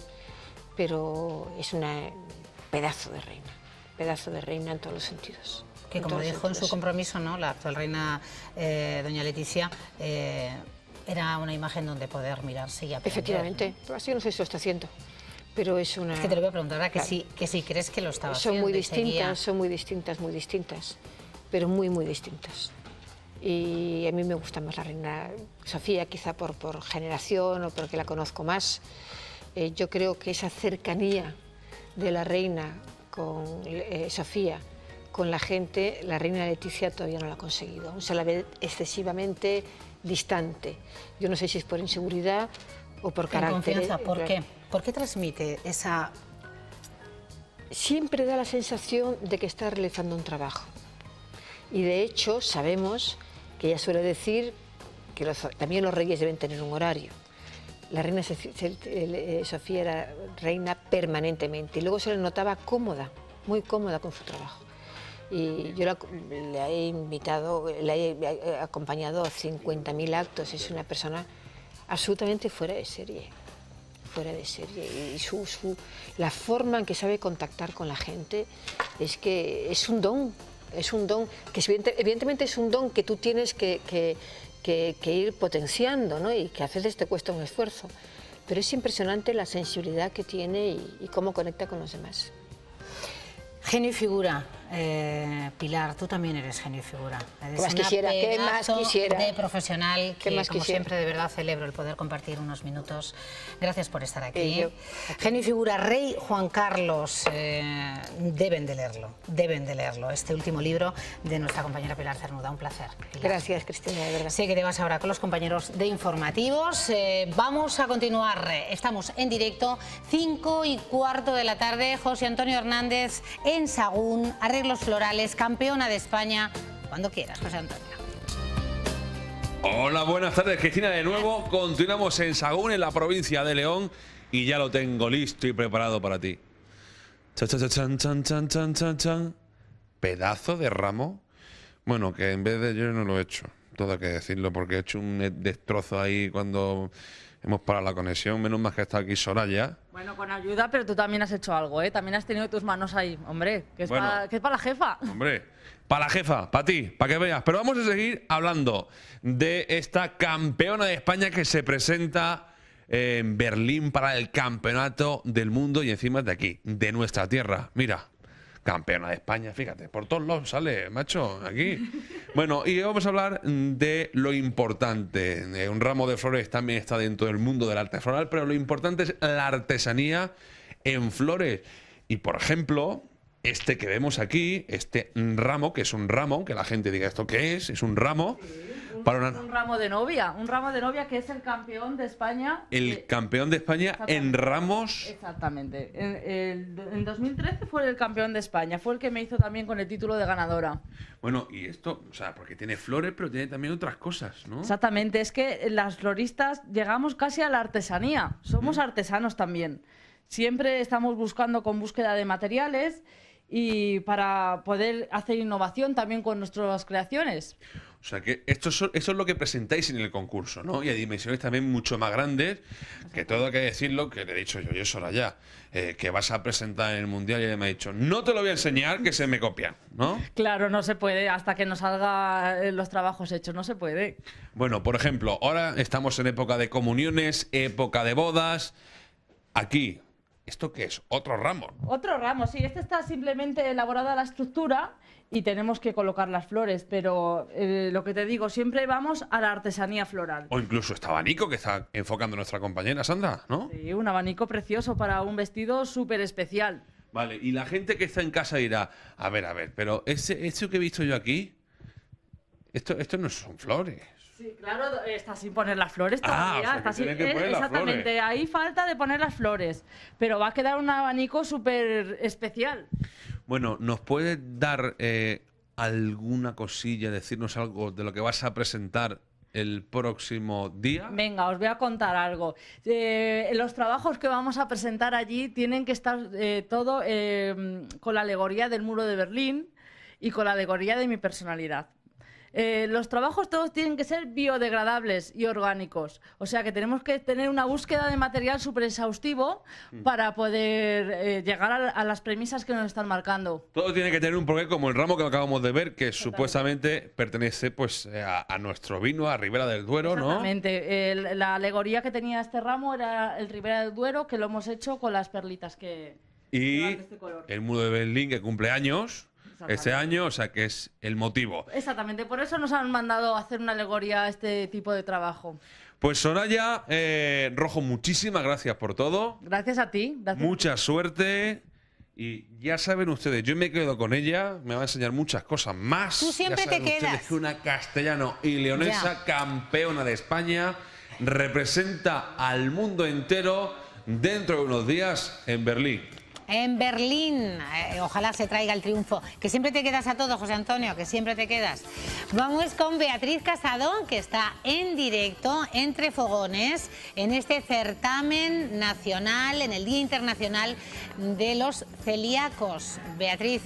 pero es un pedazo de reina, pedazo de reina en todos los sentidos. Que como dijo sentidos. en su compromiso, ¿no?, la actual reina eh, doña Leticia, eh, era una imagen donde poder mirarse y aprender. Efectivamente, ¿no? Así no sé si lo está haciendo, pero es una... Es que te lo voy a preguntar, ¿verdad? Que, claro. sí, que sí crees que lo estaba son haciendo. Muy distintas, seguía... Son muy distintas, muy distintas, pero muy, muy distintas. Y a mí me gusta más la reina Sofía, quizá por, por generación o porque la conozco más. Eh, yo creo que esa cercanía de la reina con eh, Sofía, con la gente, la reina Leticia todavía no la ha conseguido. Aún se la ve excesivamente distante. Yo no sé si es por inseguridad o por carácter. Confianza, ¿por qué? ¿Por qué transmite esa...? Siempre da la sensación de que está realizando un trabajo. Y de hecho sabemos que ella suele decir que los, también los reyes deben tener un horario. La reina Sofía era reina permanentemente y luego se le notaba cómoda, muy cómoda con su trabajo. Y yo la, le he invitado, la he acompañado a cincuenta mil actos, es una persona absolutamente fuera de serie, fuera de serie. Y su, su, la forma en que sabe contactar con la gente es que es un don. Es un don, que evidentemente es un don que tú tienes que, que, que, que ir potenciando, ¿no? Y que a veces te cuesta un esfuerzo. Pero es impresionante la sensibilidad que tiene y, y cómo conecta con los demás. Genio y figura, eh, Pilar, tú también eres genio y figura. ¿Qué más quisiera? ¿Qué más quisiera? De profesional que, más como quisiera? siempre, de verdad celebro el poder compartir unos minutos. Gracias por estar aquí. Y yo, genio y figura, Rey Juan Carlos, eh, deben de leerlo, deben de leerlo. Este último libro de nuestra compañera Pilar Cernuda, un placer. Pilar. Gracias, Cristina, de verdad. Sé que te vas ahora con los compañeros de informativos. Eh, vamos a continuar, estamos en directo, cinco y cuarto de la tarde, José Antonio Hernández en Sagún, arreglos florales, campeona de España, cuando quieras, José Antonio. Hola, buenas tardes, Cristina, de nuevo. Continuamos en Sagún, en la provincia de León, y ya lo tengo listo y preparado para ti. Chan, chan, chan, chan, chan, chan, chan, chan. Pedazo de ramo. Bueno, que en vez de yo no lo he hecho, todo hay que decirlo, porque he hecho un destrozo ahí cuando hemos parado la conexión. Menos mal que está aquí Soraya. Bueno, con ayuda, pero tú también has hecho algo, ¿eh? También has tenido tus manos ahí, hombre, que es Bueno. para es la jefa. Hombre, para la jefa, para ti, para que veas. Pero vamos a seguir hablando de esta campeona de España que se presenta en Berlín para el campeonato del mundo y encima de aquí, de nuestra tierra. Mira, campeona de España, fíjate, por todos lados sale, macho, aquí. Bueno, y vamos a hablar de lo importante. Un ramo de flores también está dentro del mundo del arte floral, pero lo importante es la artesanía en flores. Y, por ejemplo, este que vemos aquí, este ramo, que es un ramo, que la gente diga, ¿esto qué es? Es un ramo. Para una... un ramo de novia, un ramo de novia que es el campeón de España. El eh, campeón de España en ramos. Exactamente. En, el, en dos mil trece fue el campeón de España, fue el que me hizo también con el título de ganadora. Bueno, y esto, o sea, porque tiene flores, pero tiene también otras cosas, ¿no? Exactamente, es que las floristas llegamos casi a la artesanía, somos artesanos también. Siempre estamos buscando con búsqueda de materiales y para poder hacer innovación también con nuestras creaciones. O sea que esto es, eso es lo que presentáis en el concurso, ¿no? Y a dimensiones también mucho más grandes, que todo hay que decirlo, que le he dicho yo, yo sola ya, eh, que vas a presentar en el Mundial y ella me ha dicho, no te lo voy a enseñar, que se me copia, ¿no? Claro, no se puede, hasta que nos salgan los trabajos hechos, no se puede. Bueno, por ejemplo, ahora estamos en época de comuniones, época de bodas. Aquí, ¿esto qué es? Otro ramo. Otro ramo, sí, este está simplemente elaborada la estructura y tenemos que colocar las flores, pero eh, lo que te digo, siempre vamos a la artesanía floral. O incluso este abanico que está enfocando nuestra compañera Sandra, ¿no? Sí, un abanico precioso para un vestido súper especial. Vale, y la gente que está en casa dirá, a ver, a ver, pero ese, eso que he visto yo aquí, esto, esto no son flores. Sí, claro, está sin poner las flores Ah, todavía. o sea, que está sin, tienen que poner las exactamente, flores. ahí falta de poner las flores, pero va a quedar un abanico súper especial. Bueno, ¿nos puedes dar eh, alguna cosilla, decirnos algo de lo que vas a presentar el próximo día? Venga, os voy a contar algo. Eh, los trabajos que vamos a presentar allí tienen que estar eh, todo eh, con la alegoría del muro de Berlín y con la alegoría de mi personalidad. Eh, los trabajos todos tienen que ser biodegradables y orgánicos. O sea que tenemos que tener una búsqueda de material súper exhaustivo para poder eh, llegar a, a las premisas que nos están marcando. Todo tiene que tener un porqué, como el ramo que acabamos de ver, que supuestamente pertenece pues a, a nuestro vino, a Ribera del Duero, ¿no? Exactamente. El- la alegoría que tenía este ramo era el Ribera del Duero, que lo hemos hecho con las perlitas que Y llevan de este color. el muro de Berlín, que cumple años este año, o sea que es el motivo. Exactamente, por eso nos han mandado a hacer una alegoría a este tipo de trabajo. Pues Soraya eh, Rojo, muchísimas gracias por todo. Gracias a ti. Gracias. Mucha suerte. Y ya saben ustedes, yo me quedo con ella, me va a enseñar muchas cosas más. Tú siempre Ya saben te ustedes quedas. que una castellano y leonesa, Ya. campeona de España, representa al mundo entero dentro de unos días en Berlín. En Berlín, eh, ojalá se traiga el triunfo. Que siempre te quedas a todo, José Antonio, que siempre te quedas. Vamos con Beatriz Casado, que está en directo entre fogones en este certamen nacional, en el Día Internacional de los Celíacos. Beatriz.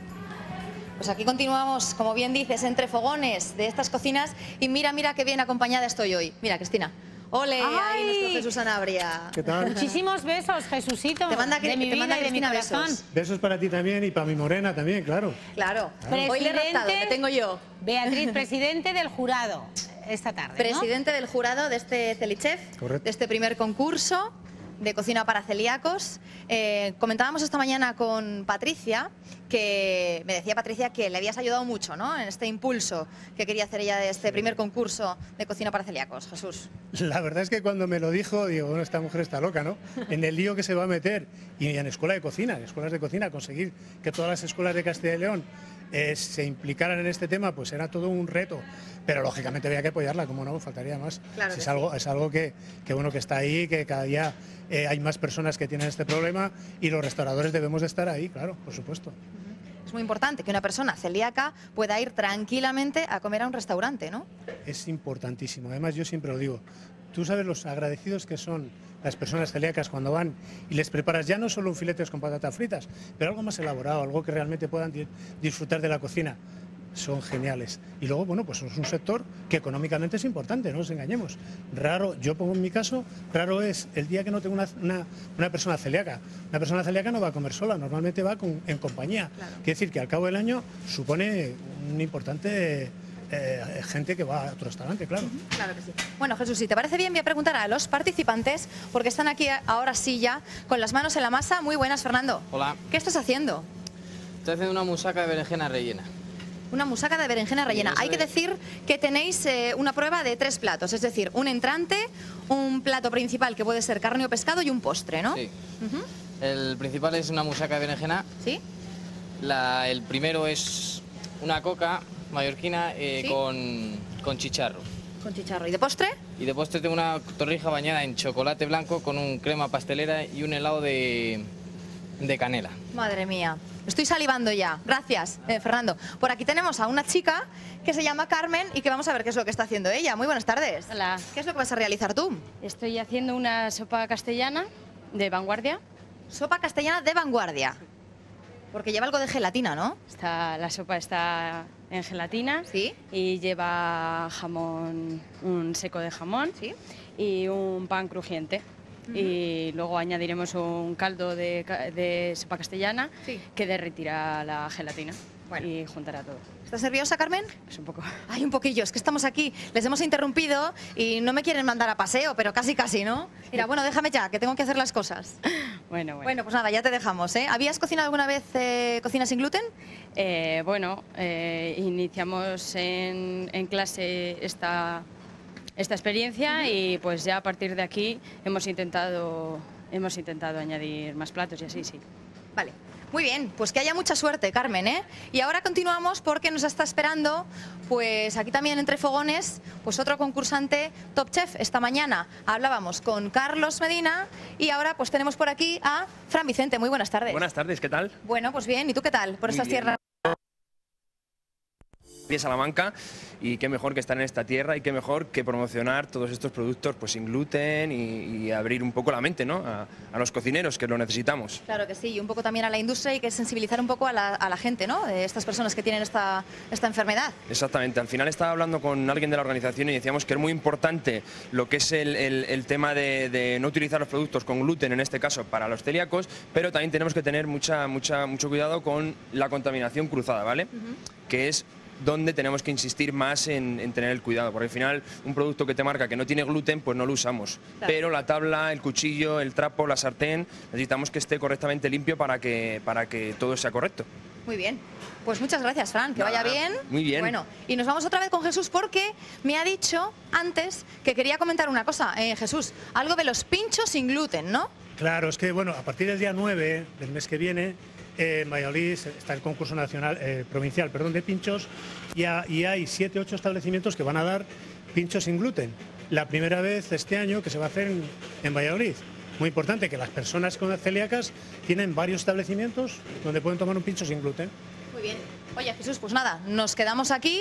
Pues aquí continuamos, como bien dices, entre fogones de estas cocinas. Y mira, mira qué bien acompañada estoy hoy. Mira, Cristina. ¡Ole! Ahí ¡Ay! nuestro Jesús Sanabria. ¿Qué tal? Muchísimos besos, Jesucito, Te manda, de mi te manda vida y de mi Cristina corazón. besos. Besos para ti también y para mi morena también, claro. Claro. Hoy le he raptado, le tengo yo. Beatriz, presidente del jurado esta tarde, ¿no? Presidente del jurado de este Celichef, Correcto. de este primer concurso de cocina para celíacos. Eh, comentábamos esta mañana con Patricia, que me decía Patricia que le habías ayudado mucho, ¿no?, en este impulso que quería hacer ella de este primer concurso de cocina para celíacos. Jesús. La verdad es que cuando me lo dijo, digo, bueno, esta mujer está loca, ¿no? En el lío que se va a meter. Y en escuela de cocina, en escuelas de cocina, conseguir que todas las escuelas de Castilla y León eh, se implicaran en este tema, pues era todo un reto. Pero lógicamente había que apoyarla, como no, faltaría más. Claro Si que es, sí. algo, es algo que, que, bueno, que está ahí, que cada día eh, hay más personas que tienen este problema y los restauradores debemos de estar ahí, claro, por supuesto. Es muy importante que una persona celíaca pueda ir tranquilamente a comer a un restaurante, ¿no? Es importantísimo. Además, yo siempre lo digo, tú sabes los agradecidos que son las personas celíacas cuando van y les preparas ya no solo un filetes con patatas fritas, pero algo más elaborado, algo que realmente puedan di- disfrutar de la cocina. Son geniales. Y luego, bueno, pues es un sector que económicamente es importante, no nos engañemos. Raro, yo pongo en mi caso, raro es el día que no tengo una, una, una persona celíaca. Una persona celíaca no va a comer sola, normalmente va con- en compañía. Quiere decir que al cabo del año supone un importante eh, gente que va a otro restaurante, claro. Claro que sí. Bueno, Jesús, si te parece bien, voy a preguntar a los participantes, porque están aquí ahora sí ya, con las manos en la masa. Muy buenas, Fernando. Hola, ¿Qué estás haciendo? estoy haciendo una musaca de berenjena rellena. Una musaca de berenjena rellena. eso Hay que de- decir que tenéis eh, una prueba de tres platos, es decir, un entrante, un plato principal que puede ser carne o pescado y un postre, ¿no? Sí. Ujú. El principal es una musaca de berenjena. Sí. La, el primero es una coca mallorquina eh, Sí. con, con chicharro. Con chicharro. ¿Y de postre? Y de postre tengo una torrija bañada en chocolate blanco con un crema pastelera y un helado de, de canela. Madre mía, estoy salivando ya. Gracias, eh, Fernando. Por aquí tenemos a una chica que se llama Carmen y que vamos a ver qué es lo que está haciendo ella. Muy buenas tardes. Hola. ¿Qué es lo que vas a realizar tú? Estoy haciendo una sopa castellana de vanguardia. Sopa castellana de vanguardia. Porque lleva algo de gelatina, ¿no? Está, la sopa está en gelatina. Sí. Y lleva jamón, un seco de jamón. Sí. Y un pan crujiente. Uh-huh. Y luego añadiremos un caldo de, de sopa castellana sí. que derretirá la gelatina. Bueno. Y juntará todo. ¿Estás nerviosa, Carmen? Pues un poco. Ay, un poquillo, es que estamos aquí, les hemos interrumpido y no me quieren mandar a paseo, pero casi casi, ¿no? Mira, bueno, déjame ya, que tengo que hacer las cosas. Bueno, bueno. Bueno, pues nada, ya te dejamos, ¿eh? ¿Habías cocinado alguna vez eh, cocina sin gluten? Eh, bueno, eh, iniciamos en, en clase esta, esta experiencia uh-huh. y pues ya a partir de aquí hemos intentado, hemos intentado añadir más platos y así, sí. Vale. Muy bien, pues que haya mucha suerte, Carmen, ¿eh? Y ahora continuamos porque nos está esperando, pues aquí también entre fogones, pues otro concursante Top Chef. Esta mañana hablábamos con Carlos Medina y ahora pues tenemos por aquí a Fran Vicente. Muy buenas tardes. Buenas tardes, ¿qué tal? Bueno, pues bien, ¿y tú qué tal por estas tierras? De Salamanca, y qué mejor que estar en esta tierra y qué mejor que promocionar todos estos productos pues sin gluten y, y abrir un poco la mente, ¿no? a, a los cocineros, que lo necesitamos. Claro que sí, y un poco también a la industria y que sensibilizar un poco a la, a la gente, ¿no? De estas personas que tienen esta, esta enfermedad. Exactamente, al final estaba hablando con alguien de la organización y decíamos que es muy importante lo que es el, el, el tema de, de no utilizar los productos con gluten, en este caso para los celíacos, pero también tenemos que tener mucha, mucha, mucho cuidado con la contaminación cruzada, ¿vale? Uh-huh. Que es donde tenemos que insistir más en, en tener el cuidado, porque al final un producto que te marca que no tiene gluten, pues no lo usamos. Claro. Pero la tabla, el cuchillo, el trapo, la sartén, necesitamos que esté correctamente limpio para que, para que todo sea correcto. Muy bien, pues muchas gracias, Fran, que Nada, vaya bien. Muy bien. Bueno, y nos vamos otra vez con Jesús porque me ha dicho antes que quería comentar una cosa. Eh, Jesús, algo de los pinchos sin gluten, ¿no? Claro, es que bueno, a partir del día nueve del mes que viene, Eh, en Valladolid está el concurso nacional, eh, provincial perdón, de pinchos y, a, y hay siete ocho establecimientos que van a dar pinchos sin gluten. La primera vez este año que se va a hacer en, en Valladolid. Muy importante que las personas con celíacas tienen varios establecimientos donde pueden tomar un pincho sin gluten. Muy bien. Oye, Jesús, pues nada, nos quedamos aquí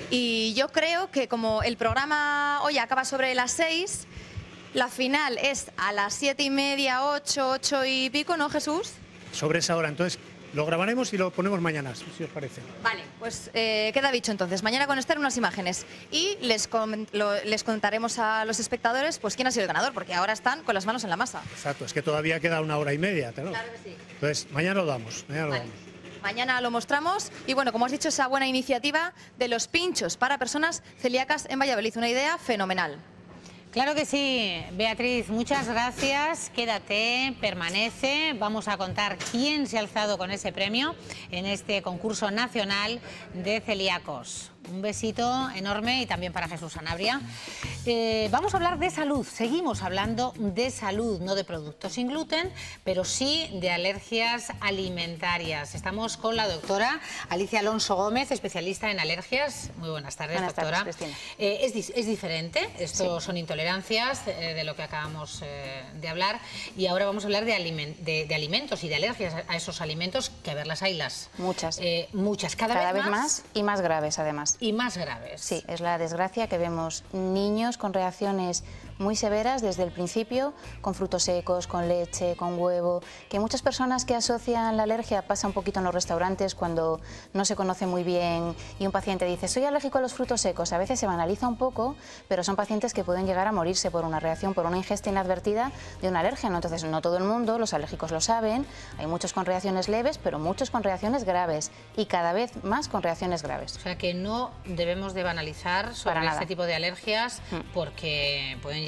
y yo creo que como el programa hoy acaba sobre las seis, la final es a las siete y media, ocho, ocho y pico, ¿no, Jesús? Sobre esa hora, entonces lo grabaremos y lo ponemos mañana, si os parece. Vale, pues eh, queda dicho entonces. Mañana con Esther unas imágenes y les, lo, les contaremos a los espectadores pues quién ha sido el ganador, porque ahora están con las manos en la masa. Exacto, es que todavía queda una hora y media, ¿no? Claro que sí. Entonces, mañana lo damos, mañana lo vale. damos. Mañana lo mostramos y bueno, como has dicho, esa buena iniciativa de los pinchos para personas celíacas en Valladolid, una idea fenomenal. Claro que sí, Beatriz, muchas gracias, quédate, permanece, vamos a contar quién se ha alzado con ese premio en este concurso nacional de celíacos. Un besito enorme y también para Jesús Sanabria. Eh, vamos a hablar de salud, seguimos hablando de salud, no de productos sin gluten, pero sí de alergias alimentarias. Estamos con la doctora Alicia Alonso Gómez, especialista en alergias. Muy buenas tardes, buenas doctora. Tardes, Cristina. Eh, es, es diferente, estos sí. son intolerancias eh, de lo que acabamos eh, de hablar y ahora vamos a hablar de, aliment de, de alimentos y de alergias a esos alimentos, que a ver, las haylas. Muchas. Eh, muchas, cada, cada vez, vez más, más y más graves además. Y más graves. Sí, es la desgracia que vemos niños con reacciones muy severas desde el principio, con frutos secos, con leche, con huevo, que muchas personas que asocian la alergia, pasa un poquito en los restaurantes cuando no se conoce muy bien y un paciente dice soy alérgico a los frutos secos, a veces se banaliza un poco, pero son pacientes que pueden llegar a morirse por una reacción, por una ingesta inadvertida de un alérgeno. Entonces no todo el mundo, los alérgicos lo saben, hay muchos con reacciones leves, pero muchos con reacciones graves y cada vez más con reacciones graves. O sea que no debemos de banalizar sobre este tipo de alergias porque pueden llegar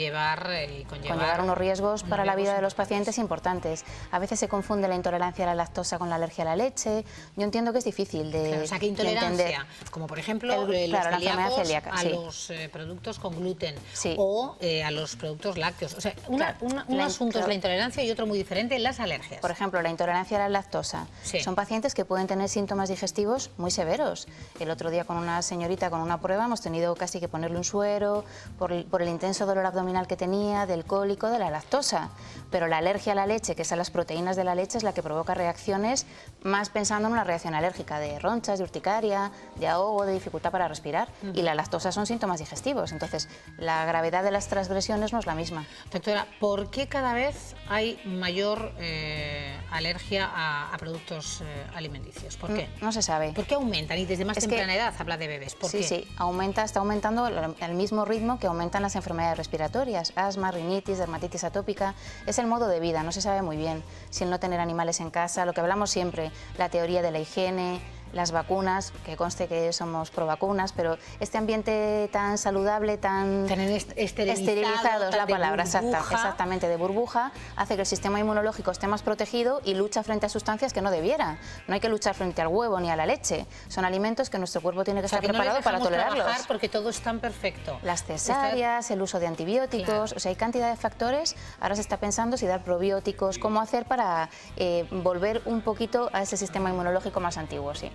conllevar, eh, conllevar, conllevar unos riesgos para la vida de los importantes. pacientes importantes. A veces se confunde la intolerancia a la lactosa con la alergia a la leche. Yo entiendo que es difícil de, Claro, o sea, que de entender. intolerancia, como por ejemplo El- eh, claro, la los enfermedad celíacos celíaca, a sí. los eh, productos con gluten Sí. o eh, a los productos lácteos. O sea, una- Claro, una- un la- asunto es claro. la intolerancia y otro muy diferente, las alergias. Por ejemplo, la intolerancia a la lactosa. Sí. Son pacientes que pueden tener síntomas digestivos muy severos. El otro día con una señorita con una prueba hemos tenido casi que ponerle un suero por el, por el intenso dolor abdominal que tenía, del cólico, de la lactosa. Pero la alergia a la leche, que es a las proteínas de la leche, es la que provoca reacciones, más pensando en una reacción alérgica de ronchas, de urticaria, de ahogo, de dificultad para respirar. Ujú. Y la lactosa son síntomas digestivos. Entonces, la gravedad de las transgresiones no es la misma. Doctora, ¿por qué cada vez hay mayor eh, alergia a, a productos eh, alimenticios? ¿Por qué? No, no se sabe. ¿Por qué aumentan? Y desde más Es que- temprana edad habla de bebés. ¿Por sí, qué? sí, aumenta, está aumentando al al mismo ritmo que aumentan las enfermedades respiratorias, asma, rinitis, dermatitis atópica. Es el modo de vida, no se sabe muy bien si el no tener animales en casa, lo que hablamos siempre, la teoría de la higiene, las vacunas, que conste que somos pro vacunas, pero este ambiente tan saludable, tan Tan est- esterilizado, esterilizado es tan la de palabra, exacta- burbuja. exactamente, de burbuja, hace que el sistema inmunológico esté más protegido y lucha frente a sustancias que no debiera. No hay que luchar frente al huevo ni a la leche. Son alimentos que nuestro cuerpo tiene que O sea, estar que no les preparado para dejamos tolerarlos. trabajar porque todo es tan perfecto. Las cesáreas, el uso de antibióticos, o sea, hay cantidad de factores. Ahora se está pensando si dar probióticos, cómo hacer para eh, volver un poquito a ese sistema inmunológico más antiguo, sí.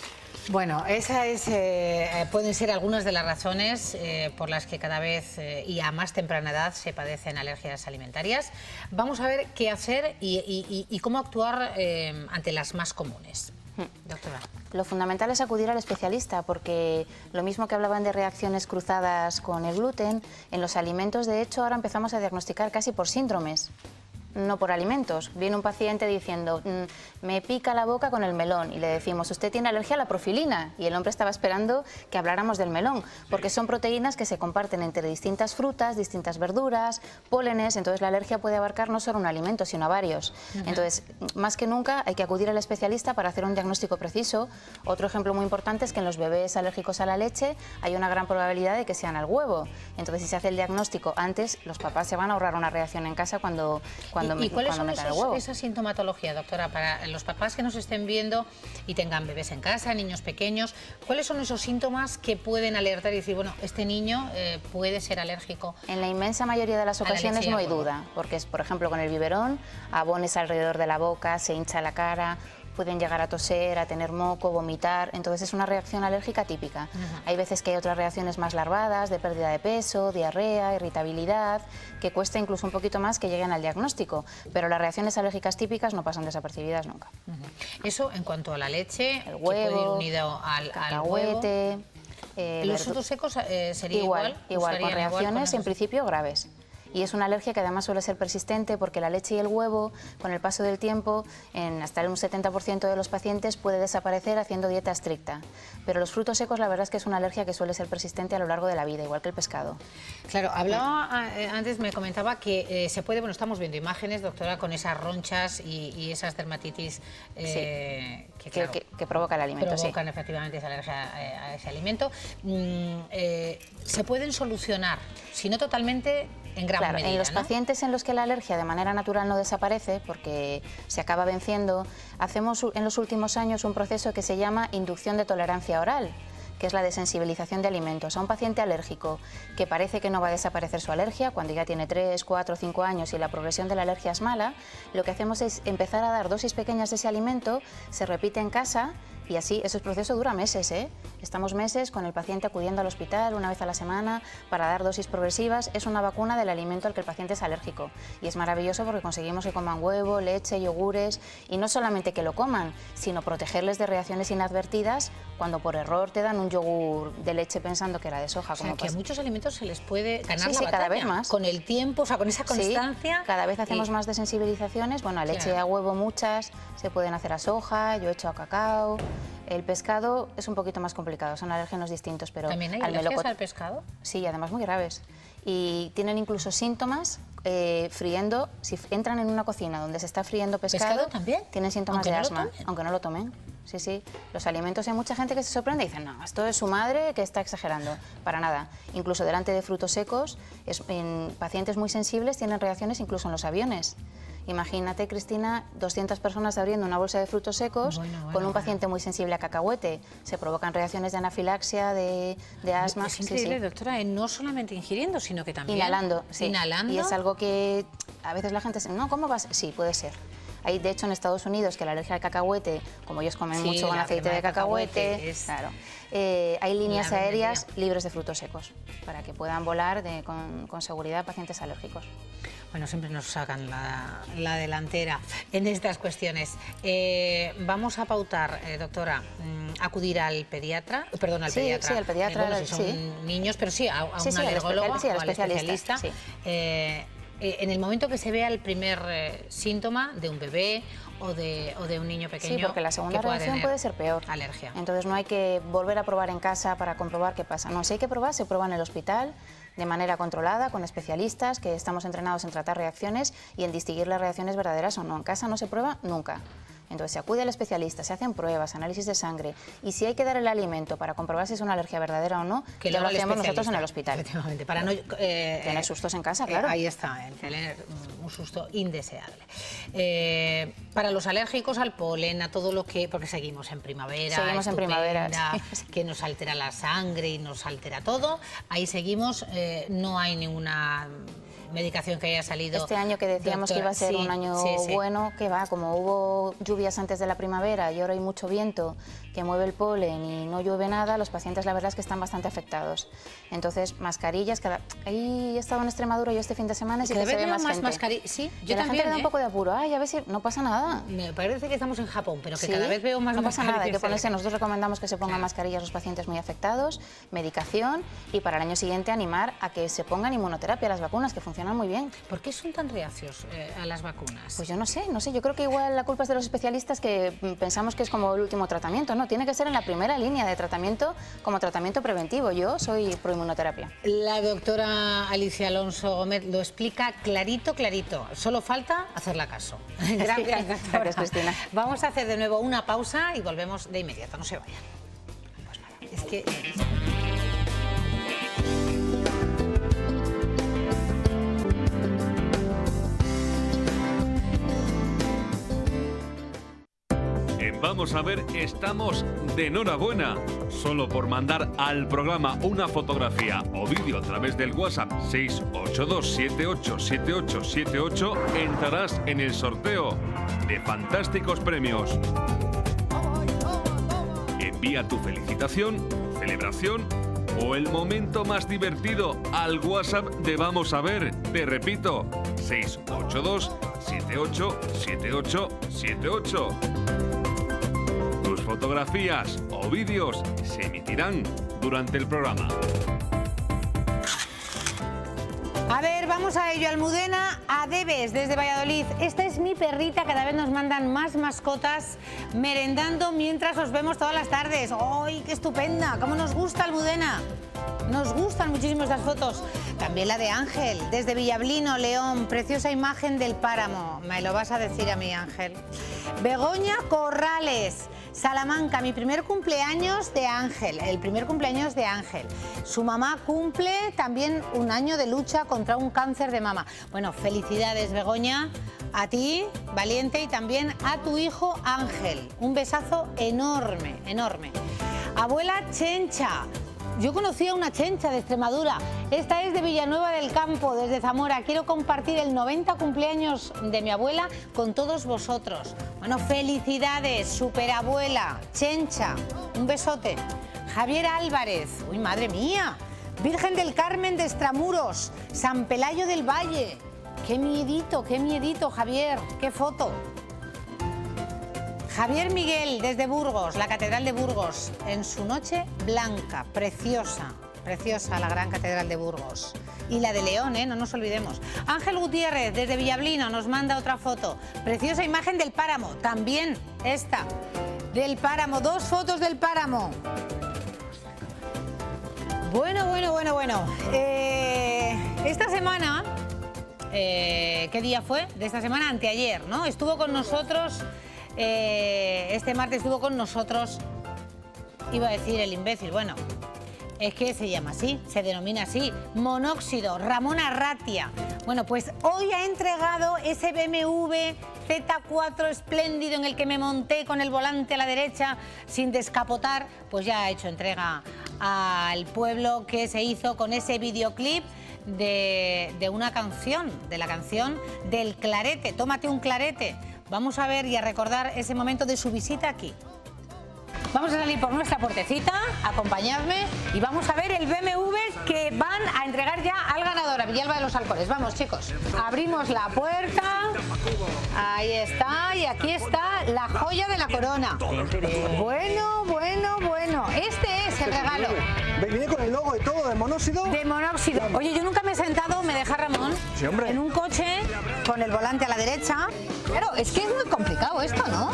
Bueno, esas es, eh, pueden ser algunas de las razones eh, por las que cada vez eh, y a más temprana edad se padecen alergias alimentarias. Vamos a ver qué hacer y, y- y- y cómo actuar eh, ante las más comunes. Doctora. Lo fundamental es acudir al especialista porque lo mismo que hablaban de reacciones cruzadas con el gluten, en los alimentos de hecho ahora empezamos a diagnosticar casi por síndromes. No por alimentos. Viene un paciente diciendo, "Mm, me pica la boca con el melón", y le decimos, usted tiene alergia a la profilina, y el hombre estaba esperando que habláramos del melón, porque son proteínas que se comparten entre distintas frutas, distintas verduras, pólenes, entonces la alergia puede abarcar no solo un alimento, sino a varios. Ujú. Entonces, más que nunca hay que acudir al especialista para hacer un diagnóstico preciso. Otro ejemplo muy importante es que en los bebés alérgicos a la leche hay una gran probabilidad de que sean al huevo. Entonces, si se hace el diagnóstico antes, los papás se van a ahorrar una reacción en casa cuando, cuando, ¿Y, y cuáles cuando son metan el esos- huevo. esa sintomatología, doctora, para los papás que nos estén viendo y tengan bebés en casa, niños pequeños? ¿Cuáles son esos síntomas que pueden alertar y decir, bueno, este niño eh, puede ser alérgico? En la inmensa mayoría de las A la ocasiones leche y no al hay huevo. duda, porque es, por ejemplo, con el biberón, abones alrededor de la boca, se hincha la cara, pueden llegar a toser, a tener moco, vomitar, entonces es una reacción alérgica típica. Ujú. Hay veces que hay otras reacciones más larvadas, de pérdida de peso, diarrea, irritabilidad, que cuesta incluso un poquito más que lleguen al diagnóstico, pero las reacciones alérgicas típicas no pasan desapercibidas nunca. Ujú. Eso en cuanto a la leche, El que puede ir huevo, unido al, al huevo. cacahuete... eh, ¿Los verdu- frutos secos eh, sería igual? Igual, igual, con ¿Usarían igual con reacciones en esos? principio graves. Y es una alergia que además suele ser persistente porque la leche y el huevo, con el paso del tiempo, en hasta un setenta por ciento de los pacientes puede desaparecer haciendo dieta estricta. Pero los frutos secos, la verdad es que es una alergia que suele ser persistente a lo largo de la vida, igual que el pescado. Claro, hablaba eh, antes, me comentaba que eh, se puede, bueno, estamos viendo imágenes, doctora, con esas ronchas y, y esas dermatitis eh, que, Que, claro, que- que provoca el alimento, sí. provocan efectivamente esa alergia eh, a ese alimento. Mm, eh, se pueden solucionar, si no totalmente, en gran Claro, medida, en los ¿no? pacientes en los que la alergia de manera natural no desaparece porque se acaba venciendo, hacemos u- en los últimos años un proceso que se llama inducción de tolerancia oral, que es la desensibilización de alimentos. A un paciente alérgico que parece que no va a desaparecer su alergia, cuando ya tiene tres, cuatro, cinco años y la progresión de la alergia es mala, lo que hacemos es empezar a dar dosis pequeñas de ese alimento, se repite en casa y así, ese proceso dura meses, ¿eh? Estamos meses con el paciente acudiendo al hospital una vez a la semana para dar dosis progresivas. Es una vacuna del alimento al que el paciente es alérgico. Y es maravilloso porque conseguimos que coman huevo, leche, yogures, y no solamente que lo coman, sino protegerles de reacciones inadvertidas cuando por error te dan un yogur de leche pensando que era de soja. O sea, como que a pasa. muchos alimentos se les puede ganar Sí, la sí, cada batalla. vez más. Con el tiempo, o sea, con esa Sí, constancia. cada vez hacemos y- más desensibilizaciones. Bueno, a leche y Claro. a huevo muchas, se pueden hacer a soja, yo he hecho a cacao. El pescado es un poquito más complicado, son alérgenos distintos, pero ¿También hay al alergias melocotón- al pescado? Sí, además muy graves. Y tienen incluso síntomas eh, friendo, si f- entran en una cocina donde se está friendo pescado, ¿Pescado también? tienen síntomas Aunque de no lo asma, tomen. aunque no lo tomen. sí, sí. Los alimentos, hay mucha gente que se sorprende y dice, no, esto es su madre que está exagerando. Para nada. Incluso delante de frutos secos, es, en pacientes muy sensibles tienen reacciones incluso en los aviones. Imagínate, Cristina, doscientas personas abriendo una bolsa de frutos secos bueno, bueno, con un paciente bueno. muy sensible a cacahuete. Se provocan reacciones de anafilaxia, de, de asma. Es increíble, sí, sí. doctora, no solamente ingiriendo, sino que también... Inhalando, sí. Inhalando. Y es algo que a veces la gente dice, no, ¿cómo vas? Sí, puede ser. Hay, de hecho, en Estados Unidos, que la alergia al cacahuete, como ellos comen sí, mucho con aceite de cacahuete, cacahuete es... claro, eh, hay líneas aéreas libres de frutos secos para que puedan volar de, con, con seguridad pacientes alérgicos. Bueno, siempre nos sacan la, la delantera en estas cuestiones. Eh, vamos a pautar, eh, doctora, mmm, acudir al pediatra, perdón, al sí, pediatra. Sí, al pediatra. Eh, bueno, si son sí. niños, pero sí, a, a sí, un sí, alergólogo sí, o al especialista. Sí. Eh, eh, en el momento que se vea el primer eh, síntoma de un bebé o de, o de un niño pequeño, sí, porque la segunda reacción puede ser peor. Alergia. Entonces no hay que volver a probar en casa para comprobar qué pasa. No, si hay que probar, se prueba en el hospital, de manera controlada, con especialistas que estamos entrenados en tratar reacciones y en distinguir las reacciones verdaderas o no. En casa no se prueba nunca. Entonces se acude al especialista, se hacen pruebas, análisis de sangre y si hay que dar el alimento para comprobar si es una alergia verdadera o no, que ya lo hacemos nosotros en el hospital. Efectivamente, para no eh, tener sustos en casa, claro. Eh, ahí está, el tener un susto indeseable. Eh, para los alérgicos al polen, a todo lo que... porque seguimos en primavera, seguimos en primavera, sí. que nos altera la sangre y nos altera todo, ahí seguimos, eh, no hay ninguna... medicación que haya salido. Este año que decíamos doctora, que iba a ser sí, un año sí, sí. bueno, que va, como hubo lluvias antes de la primavera y ahora hay mucho viento que mueve el polen y no llueve nada, los pacientes la verdad es que están bastante afectados. Entonces, mascarillas, cada... ahí he estado en Extremadura yo este fin de semana y sí que se ve más, más gente. Sí, yo la también, gente le da ¿eh? un poco de apuro, ay, a ver si no pasa nada. Me parece que estamos en Japón, pero que ¿Sí? cada vez veo más no pasa nada, hay que ponerse. ponerse, nosotros recomendamos que se pongan claro. mascarillas los pacientes muy afectados, medicación y para el año siguiente animar a que se pongan inmunoterapia, las vacunas que funcionan muy bien. ¿Por qué son tan reacios eh, a las vacunas? Pues yo no sé, no sé, yo creo que igual la culpa es de los especialistas que pensamos que es como el último tratamiento, no, tiene que ser en la primera línea de tratamiento como tratamiento preventivo. Yo soy proinmunoterapia. La doctora Alicia Alonso Gómez lo explica clarito, clarito. Solo falta hacerla caso. Gracias, doctora. Gracias, Cristina. Vamos a hacer de nuevo una pausa y volvemos de inmediato. No se vayan. Pues nada, es que... Vamos a ver, estamos de enhorabuena. Solo por mandar al programa una fotografía o vídeo a través del WhatsApp seis ocho dos siete ocho siete ocho siete ocho entrarás en el sorteo de fantásticos premios. Envía tu felicitación, celebración o el momento más divertido al WhatsApp de Vamos a ver. Te repito, seis ocho dos siete ocho siete ocho siete ocho. Tus fotografías o vídeos se emitirán durante el programa. A ver, vamos a ello. Almudena Adebes, desde Valladolid. Esta es mi perrita, cada vez nos mandan más mascotas merendando mientras os vemos todas las tardes. ¡Ay, qué estupenda! ¿Cómo nos gusta, Almudena? Nos gustan muchísimo estas fotos. También la de Ángel, desde Villablino, León. Preciosa imagen del páramo. Me lo vas a decir a mí, Ángel. Begoña Corrales, Salamanca. Mi primer cumpleaños de Ángel. El primer cumpleaños de Ángel. Su mamá cumple también un año de lucha contra un cáncer de mama. Bueno, felicidades, Begoña. A ti, valiente, y también a tu hijo Ángel. Un besazo enorme, enorme. Abuela Chencha. Yo conocí a una chencha de Extremadura. Esta es de Villanueva del Campo, desde Zamora. Quiero compartir el noventa cumpleaños de mi abuela con todos vosotros. Bueno, felicidades, superabuela, chencha. Un besote. Javier Álvarez. Uy, madre mía. Virgen del Carmen de Extramuros. San Pelayo del Valle. Qué miedito, qué miedito, Javier. Qué foto. Javier Miguel, desde Burgos, la Catedral de Burgos, en su noche blanca, preciosa, preciosa la gran Catedral de Burgos. Y la de León, ¿eh? No nos olvidemos. Ángel Gutiérrez, desde Villablino, nos manda otra foto. Preciosa imagen del páramo, también esta, del páramo, dos fotos del páramo. Bueno, bueno, bueno, bueno. Eh, esta semana, eh, ¿qué día fue? De esta semana, anteayer, ¿no? Estuvo con nosotros... eh, este martes estuvo con nosotros, iba a decir el imbécil, bueno, es que se llama así, se denomina así, Monóxido, Ramón Arratia. Bueno, pues hoy ha entregado ese B M W Z cuatro espléndido en el que me monté con el volante a la derecha sin descapotar, pues ya ha hecho entrega al pueblo que se hizo con ese videoclip de, de una canción, de la canción del clarete, Tómate un clarete. Vamos a ver y a recordar ese momento de su visita aquí. Vamos a salir por nuestra puertecita, acompañadme y vamos a ver el B M W que van a entregar ya al ganador, a Villalba de los Alcores. Vamos, chicos, abrimos la puerta, ahí está, y aquí está la joya de la corona. Bueno, bueno, bueno, este es el regalo. Viene con el logo y todo, de monóxido. De monóxido. Oye, yo nunca me he sentado, me deja Ramón, sí, hombre, en un coche con el volante a la derecha. Claro, es que es muy complicado esto, ¿no?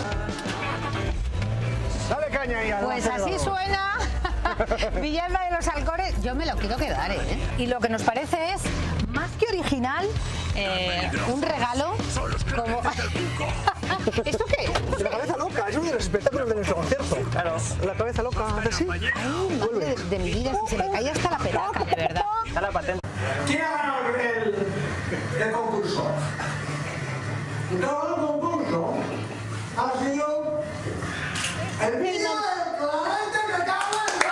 Dale caña ahí. Pues así suena Villalba de los Alcores. Yo me lo quiero quedar, ¿eh? Y lo que nos parece es, más que original, eh, un regalo como... ¿Esto qué es? La cabeza loca, es uno de los espectáculos de nuestro concierto. Claro. La cabeza loca, ¿hace así? Ay, madre de, de mi vida, si se me cae hasta la petaca, de verdad. Está la patente. ¿Quién ha ganado el, el concurso? El concurso ha sido el vídeo del clarete que acaba de...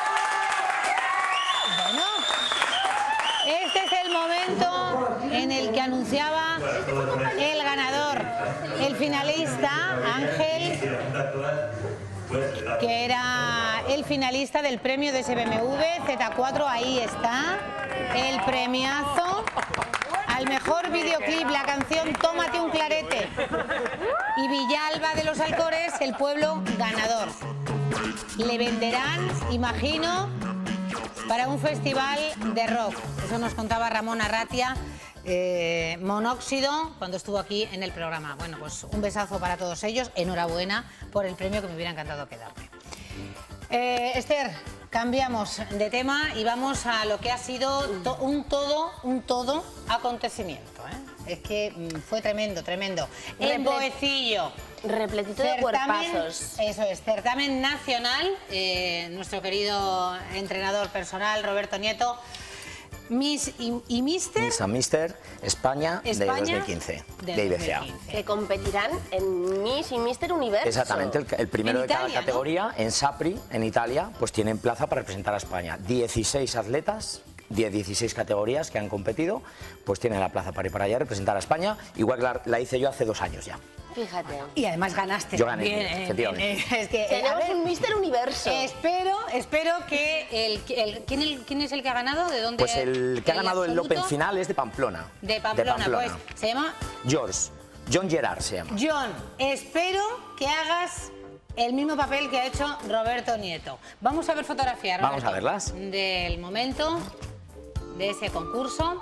Bueno, este es el momento en el que anunciaba el ganador, el finalista, Ángel, que era el finalista del premio de ese B M W Z cuatro. Ahí está el premiazo al mejor videoclip, la canción Tómate un clarete. Y Villalba de los Alcores, el pueblo ganador. Le venderán, imagino, para un festival de rock. Eso nos contaba Ramón Arratia, eh, Monóxido, cuando estuvo aquí en el programa. Bueno, pues un besazo para todos ellos. Enhorabuena por el premio que me hubiera encantado quedarme. Eh, Esther, cambiamos de tema y vamos a lo que ha sido to un todo, un todo acontecimiento, ¿eh? Es que mm, fue tremendo, tremendo. En Boecillo. Repletito de cuerpazos. Eso es, certamen nacional. Eh, nuestro querido entrenador personal, Roberto Nieto. Miss y, y Mister. Miss and Mister España, España de dos mil quince, de, de I B C A. Que competirán en Miss y Mister Universo. Exactamente, el, el primero en de Italia, cada categoría, ¿no? En Sapri, en Italia, pues tienen plaza para representar a España. dieciséis atletas, dieciséis categorías que han competido, pues tienen la plaza para ir para allá a representar a España, igual que la, la hice yo hace dos años ya. Fíjate. Y además ganaste. Yo gané, bien, eh, efectivamente. eh, es que, eh, Tenemos a ver, un Mister Universo. Espero, espero que el, el, ¿quién, el ¿quién es el que ha ganado? ¿De dónde? Pues el que ha ganado el absoluto? Open final es de Pamplona. De Pamplona, de Pamplona. Pues se llama George, John Gerard se llama. John. Espero que hagas el mismo papel que ha hecho Roberto Nieto. Vamos a ver fotografías, Roberto, Vamos a verlas. del momento de ese concurso.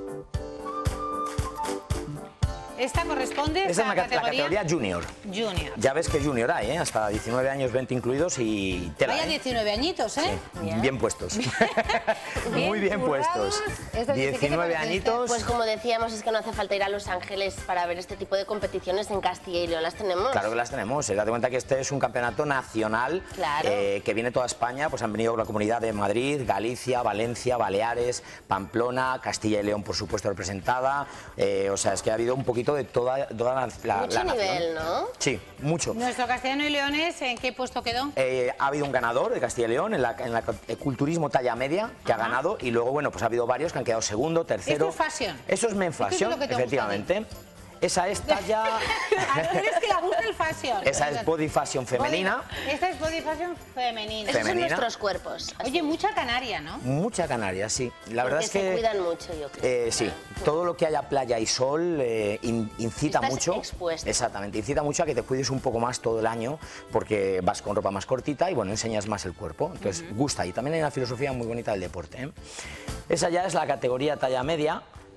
Esta corresponde Esa es a la, la categoría Junior. Junior. Ya ves que Junior hay, ¿eh? Hasta diecinueve años, veinte incluidos y tela. Vaya ¿eh? diecinueve añitos, ¿eh? Sí, bien. bien puestos. Muy bien puestos. diecinueve añitos. Pues como decíamos, es que no hace falta ir a Los Ángeles para ver este tipo de competiciones. En Castilla y León las tenemos. Claro que las tenemos. Date cuenta que este es un campeonato nacional, claro. eh, que viene toda España. Pues han venido la comunidad de Madrid, Galicia, Valencia, Baleares, Pamplona, Castilla y León, por supuesto, representada. Eh, o sea, es que ha habido un poquito de toda, toda la, la, mucho la nivel, nación. ¿no? Sí, mucho. Nuestro castellano y leonés, ¿en qué puesto quedó? Eh, ha habido un ganador de Castilla y León en la, en la el culturismo talla media, que Ajá. ha ganado, y luego, bueno, pues ha habido varios que han quedado segundo, tercero. Esto es fashion. Eso es men fashion, es efectivamente. Esa es talla... ¿Eres que le gusta el fashion? Esa es body fashion femenina. Body... Esta es body fashion femenina. Esos son nuestros cuerpos. Así. Oye, mucha canaria, ¿no? Mucha canaria, sí. La verdad es que... se cuidan mucho, yo creo. Eh, sí, todo lo que haya playa y sol eh, in, incita Estás mucho... expuesta. Exactamente, incita mucho a que te cuides un poco más todo el año, porque vas con ropa más cortita y, bueno, enseñas más el cuerpo. Entonces, uh-huh. gusta. Y también hay una filosofía muy bonita del deporte, ¿eh? Esa ya es la categoría talla media.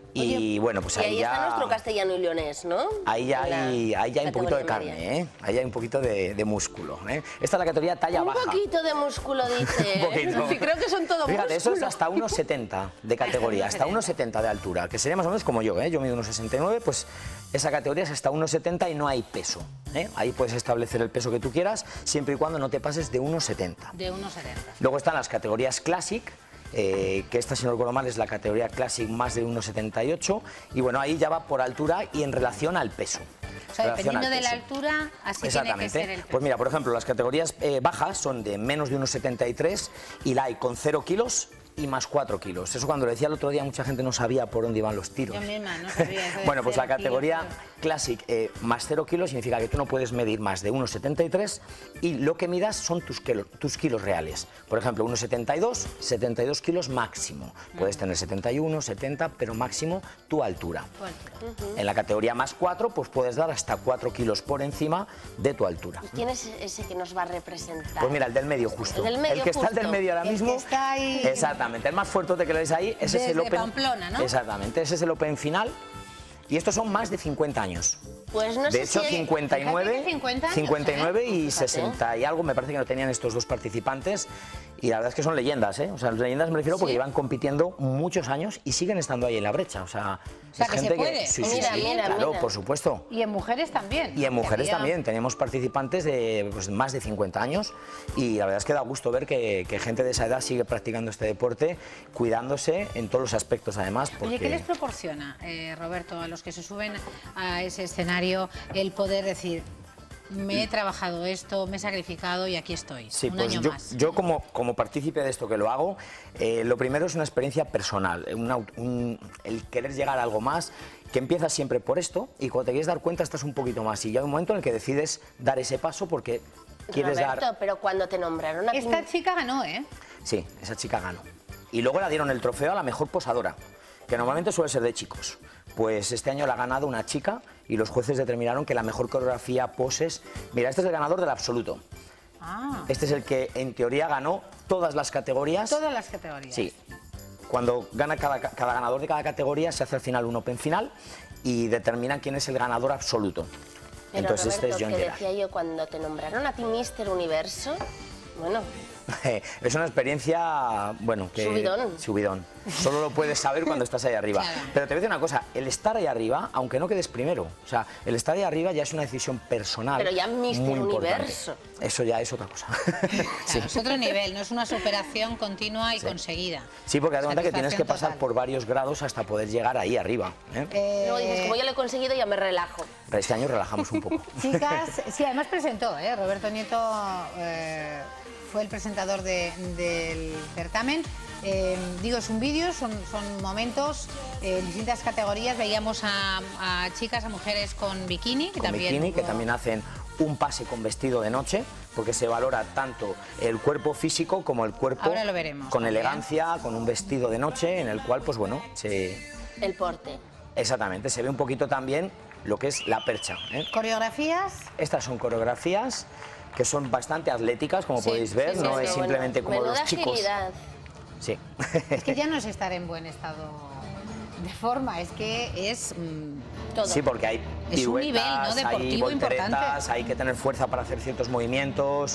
Y Oye, bueno, pues y ahí, ahí ya... está nuestro castellano y leonés, ¿no? Ahí ya hay, ahí ya hay un poquito de categoría carne, ¿eh? Ahí hay un poquito de, de músculo, ¿eh? Esta es la categoría talla Un baja. poquito de músculo, dice. Un poquito. Sí, creo que son todo Fíjate, eso músculo. es hasta uno setenta de categoría, hasta uno setenta de altura, que sería más o menos como yo, ¿eh? Yo mido uno sesenta y nueve, pues esa categoría es hasta uno setenta y no hay peso, ¿eh? Ahí puedes establecer el peso que tú quieras, siempre y cuando no te pases de uno setenta. De uno setenta. Luego están las categorías Classic, eh, que esta, si no recuerdo mal, es la categoría Classic más de uno setenta y ocho, y bueno, ahí ya va por altura y en relación al peso. O sea, Relación dependiendo al de la peso. altura, así tiene que Exactamente. ser el peso. Pues mira, por ejemplo, las categorías eh, bajas son de menos de uno setenta y tres y la hay con cero kilos y más cuatro kilos. Eso cuando lo decía el otro día mucha gente no sabía por dónde iban los tiros. Yo misma no sabía eso de Bueno, pues la cero categoría kilos. Classic eh, más cero kilos significa que tú no puedes medir más de uno setenta y tres y lo que midas son tus kilos, tus kilos reales. Por ejemplo, uno setenta y dos, setenta y dos kilos máximo. Puedes tener setenta y uno, setenta, pero máximo tu altura. En la categoría más cuatro, pues puedes dar hasta cuatro kilos por encima de tu altura. ¿Quién es ese que nos va a representar? Pues mira, el del medio justo. El del medio que está el del justo. medio ahora El que mismo. está ahí. Exactamente, el más fuerte que lo veis ahí, ese es el Desde Open. Pamplona, ¿no? Exactamente, ese es el Open final. Y estos son más de cincuenta años. Pues no De sé hecho, si hay- cincuenta y nueve, Fíjate que cincuenta años, cincuenta y nueve ¿eh? y Fíjate. sesenta y algo me parece que lo tenían estos dos participantes. Y la verdad es que son leyendas, ¿eh? O sea, leyendas me refiero porque ¿Sí? llevan compitiendo muchos años y siguen estando ahí en la brecha. O sea, O sea, es que se gente puede. Sí, sí, Mira, sí, mira, claro, mira. por supuesto. Y en mujeres también. Y en ¿no? mujeres Que había- también, tenemos participantes de pues, más de cincuenta años y la verdad es que da gusto ver que, que gente de esa edad sigue practicando este deporte, cuidándose en todos los aspectos además. Porque... Oye, ¿qué les proporciona, eh, Roberto, a los que se suben a ese escenario el poder decir, me he trabajado esto, me he sacrificado y aquí estoy, Sí, un pues año yo, más? yo como, como partícipe de esto que lo hago, eh, lo primero es una experiencia personal, una- un- el querer llegar a algo más, que empiezas siempre por esto y cuando te quieres dar cuenta estás un poquito más y ya hay un momento en el que decides dar ese paso porque quieres Roberto, dar... pero cuando te nombraron a ti... Esta chica ganó, ¿eh? Sí, esa chica ganó. Y luego la dieron el trofeo a la mejor posadora, que normalmente suele ser de chicos. Pues este año la ha ganado una chica y los jueces determinaron que la mejor coreografía, poses... Mira, este es el ganador del absoluto. Ah, Este es el que en teoría ganó todas las categorías. todas las categorías. Sí. Cuando gana cada, cada ganador de cada categoría se hace al final un Open final y determinan quién es el ganador absoluto. Pero Entonces Roberto, este es John que Gerard. decía yo, cuando te nombraron a ti Mister Universo, bueno, Es una experiencia, bueno, que... Subidón. Subidón. Solo lo puedes saber cuando estás ahí arriba. Claro. Pero te voy a decir una cosa, el estar ahí arriba, aunque no quedes primero, o sea, el estar ahí arriba ya es una decisión personal. pero ya Mister muy importante. Universo. Eso ya es otra cosa. Claro, es otro nivel, no es una superación continua y Sí. conseguida. Sí, porque haz de cuenta que tienes que Satisfacción pasar total. por varios grados hasta poder llegar ahí arriba. ¿eh? Luego dices, como ya lo he conseguido, ya me relajo. Pero este año relajamos un poco. Chicas, sí, además presentó, ¿eh? Roberto Nieto eh, fue el presentador de- del certamen. Eh, digo, es un vídeo, son, son momentos eh, en distintas categorías. Veíamos a, a chicas, a mujeres con bikini, que Con también bikini, que hubo- también hacen un pase con vestido de noche, porque se valora tanto el cuerpo físico como el cuerpo Ahora lo veremos con también. elegancia, con un vestido de noche, en el cual, pues bueno, se... El porte. exactamente, se ve un poquito también lo que es la percha. ¿eh? Coreografías. Estas son coreografías que son bastante atléticas, como Sí, podéis ver, sí, sí, no sí, es bueno, simplemente como Menuda los chicos. agilidad. Sí. Es que ya no es estar en buen estado de forma, es que es mm, todo. Sí, porque hay Es un nivel, ¿no? piruetas, hay Deportivo volteretas, importante. hay que tener fuerza para hacer ciertos movimientos.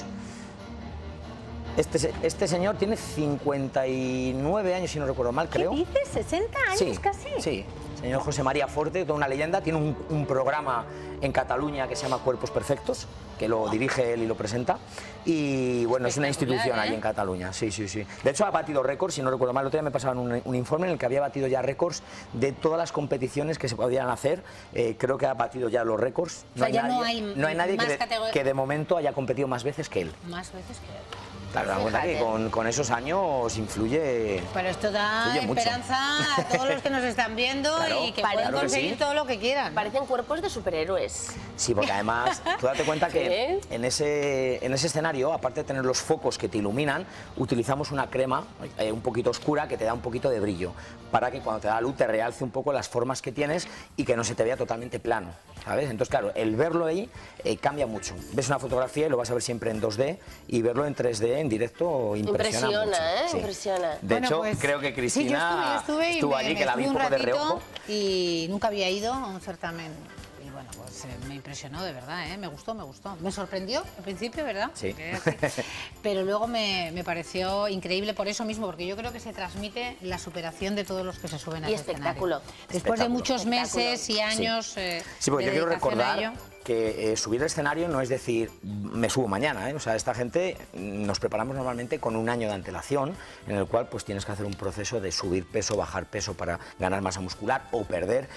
Este, se- este señor tiene cincuenta y nueve años, si no recuerdo mal, creo. ¿Qué dices? ¿sesenta años Sí, casi? sí. Señor José María Forte, toda una leyenda, tiene un, un programa en Cataluña que se llama Cuerpos Perfectos, que lo dirige él y lo presenta. Y bueno, es una institución ¿eh? allí en Cataluña, sí, sí, sí. De hecho, ha batido récords, si no recuerdo mal, el otro día me pasaban un, un informe en el que había batido ya récords de todas las competiciones que se podían hacer. Eh, creo que ha batido ya los récords. O sea, ya no hay no hay nadie más que de, categor- que de momento haya competido más veces que él. Más veces que... Claro, da cuenta que Fíjate. con, con esos años influye... Pero esto da Influye mucho. esperanza a todos los que nos están viendo Claro, y que claro pueden que conseguir sí. todo lo que quieran. Parecen cuerpos de superhéroes. luces. Sí, porque además, tú date cuenta que ¿Sí? en ese, en ese escenario, aparte de tener los focos que te iluminan, utilizamos una crema eh, un poquito oscura que te da un poquito de brillo, para que cuando te da luz te realce un poco las formas que tienes y que no se te vea totalmente plano, ¿sabes? Entonces, claro, el verlo ahí eh, cambia mucho. Ves una fotografía y lo vas a ver siempre en dos D, y verlo en tres D en directo impresiona, Impresiona, mucho. ¿eh? Sí. Impresiona. De Bueno, hecho, pues, creo que sí, Cristina yo estuve, yo estuve y estuvo me- allí, me que la vi estuve un un poco de ratito reojo. Y nunca había ido a un certamen. Y bueno, pues eh, me impresionó de verdad, ¿eh? Me gustó, me gustó. Me sorprendió al principio, ¿verdad? Sí. Porque era así. Pero luego me, me pareció increíble por eso mismo, porque yo creo que se transmite la superación de todos los que se suben a Y ese espectáculo. escenario. Después de Espectáculo. muchos meses y años Sí. eh, Sí, porque de yo quiero dedicación a recordar ello. que eh, subir al escenario no es decir, me subo mañana, ¿eh? O sea, esta gente mm, nos preparamos normalmente con un año de antelación, en el cual pues tienes que hacer un proceso de subir peso, bajar peso para ganar masa muscular o perder,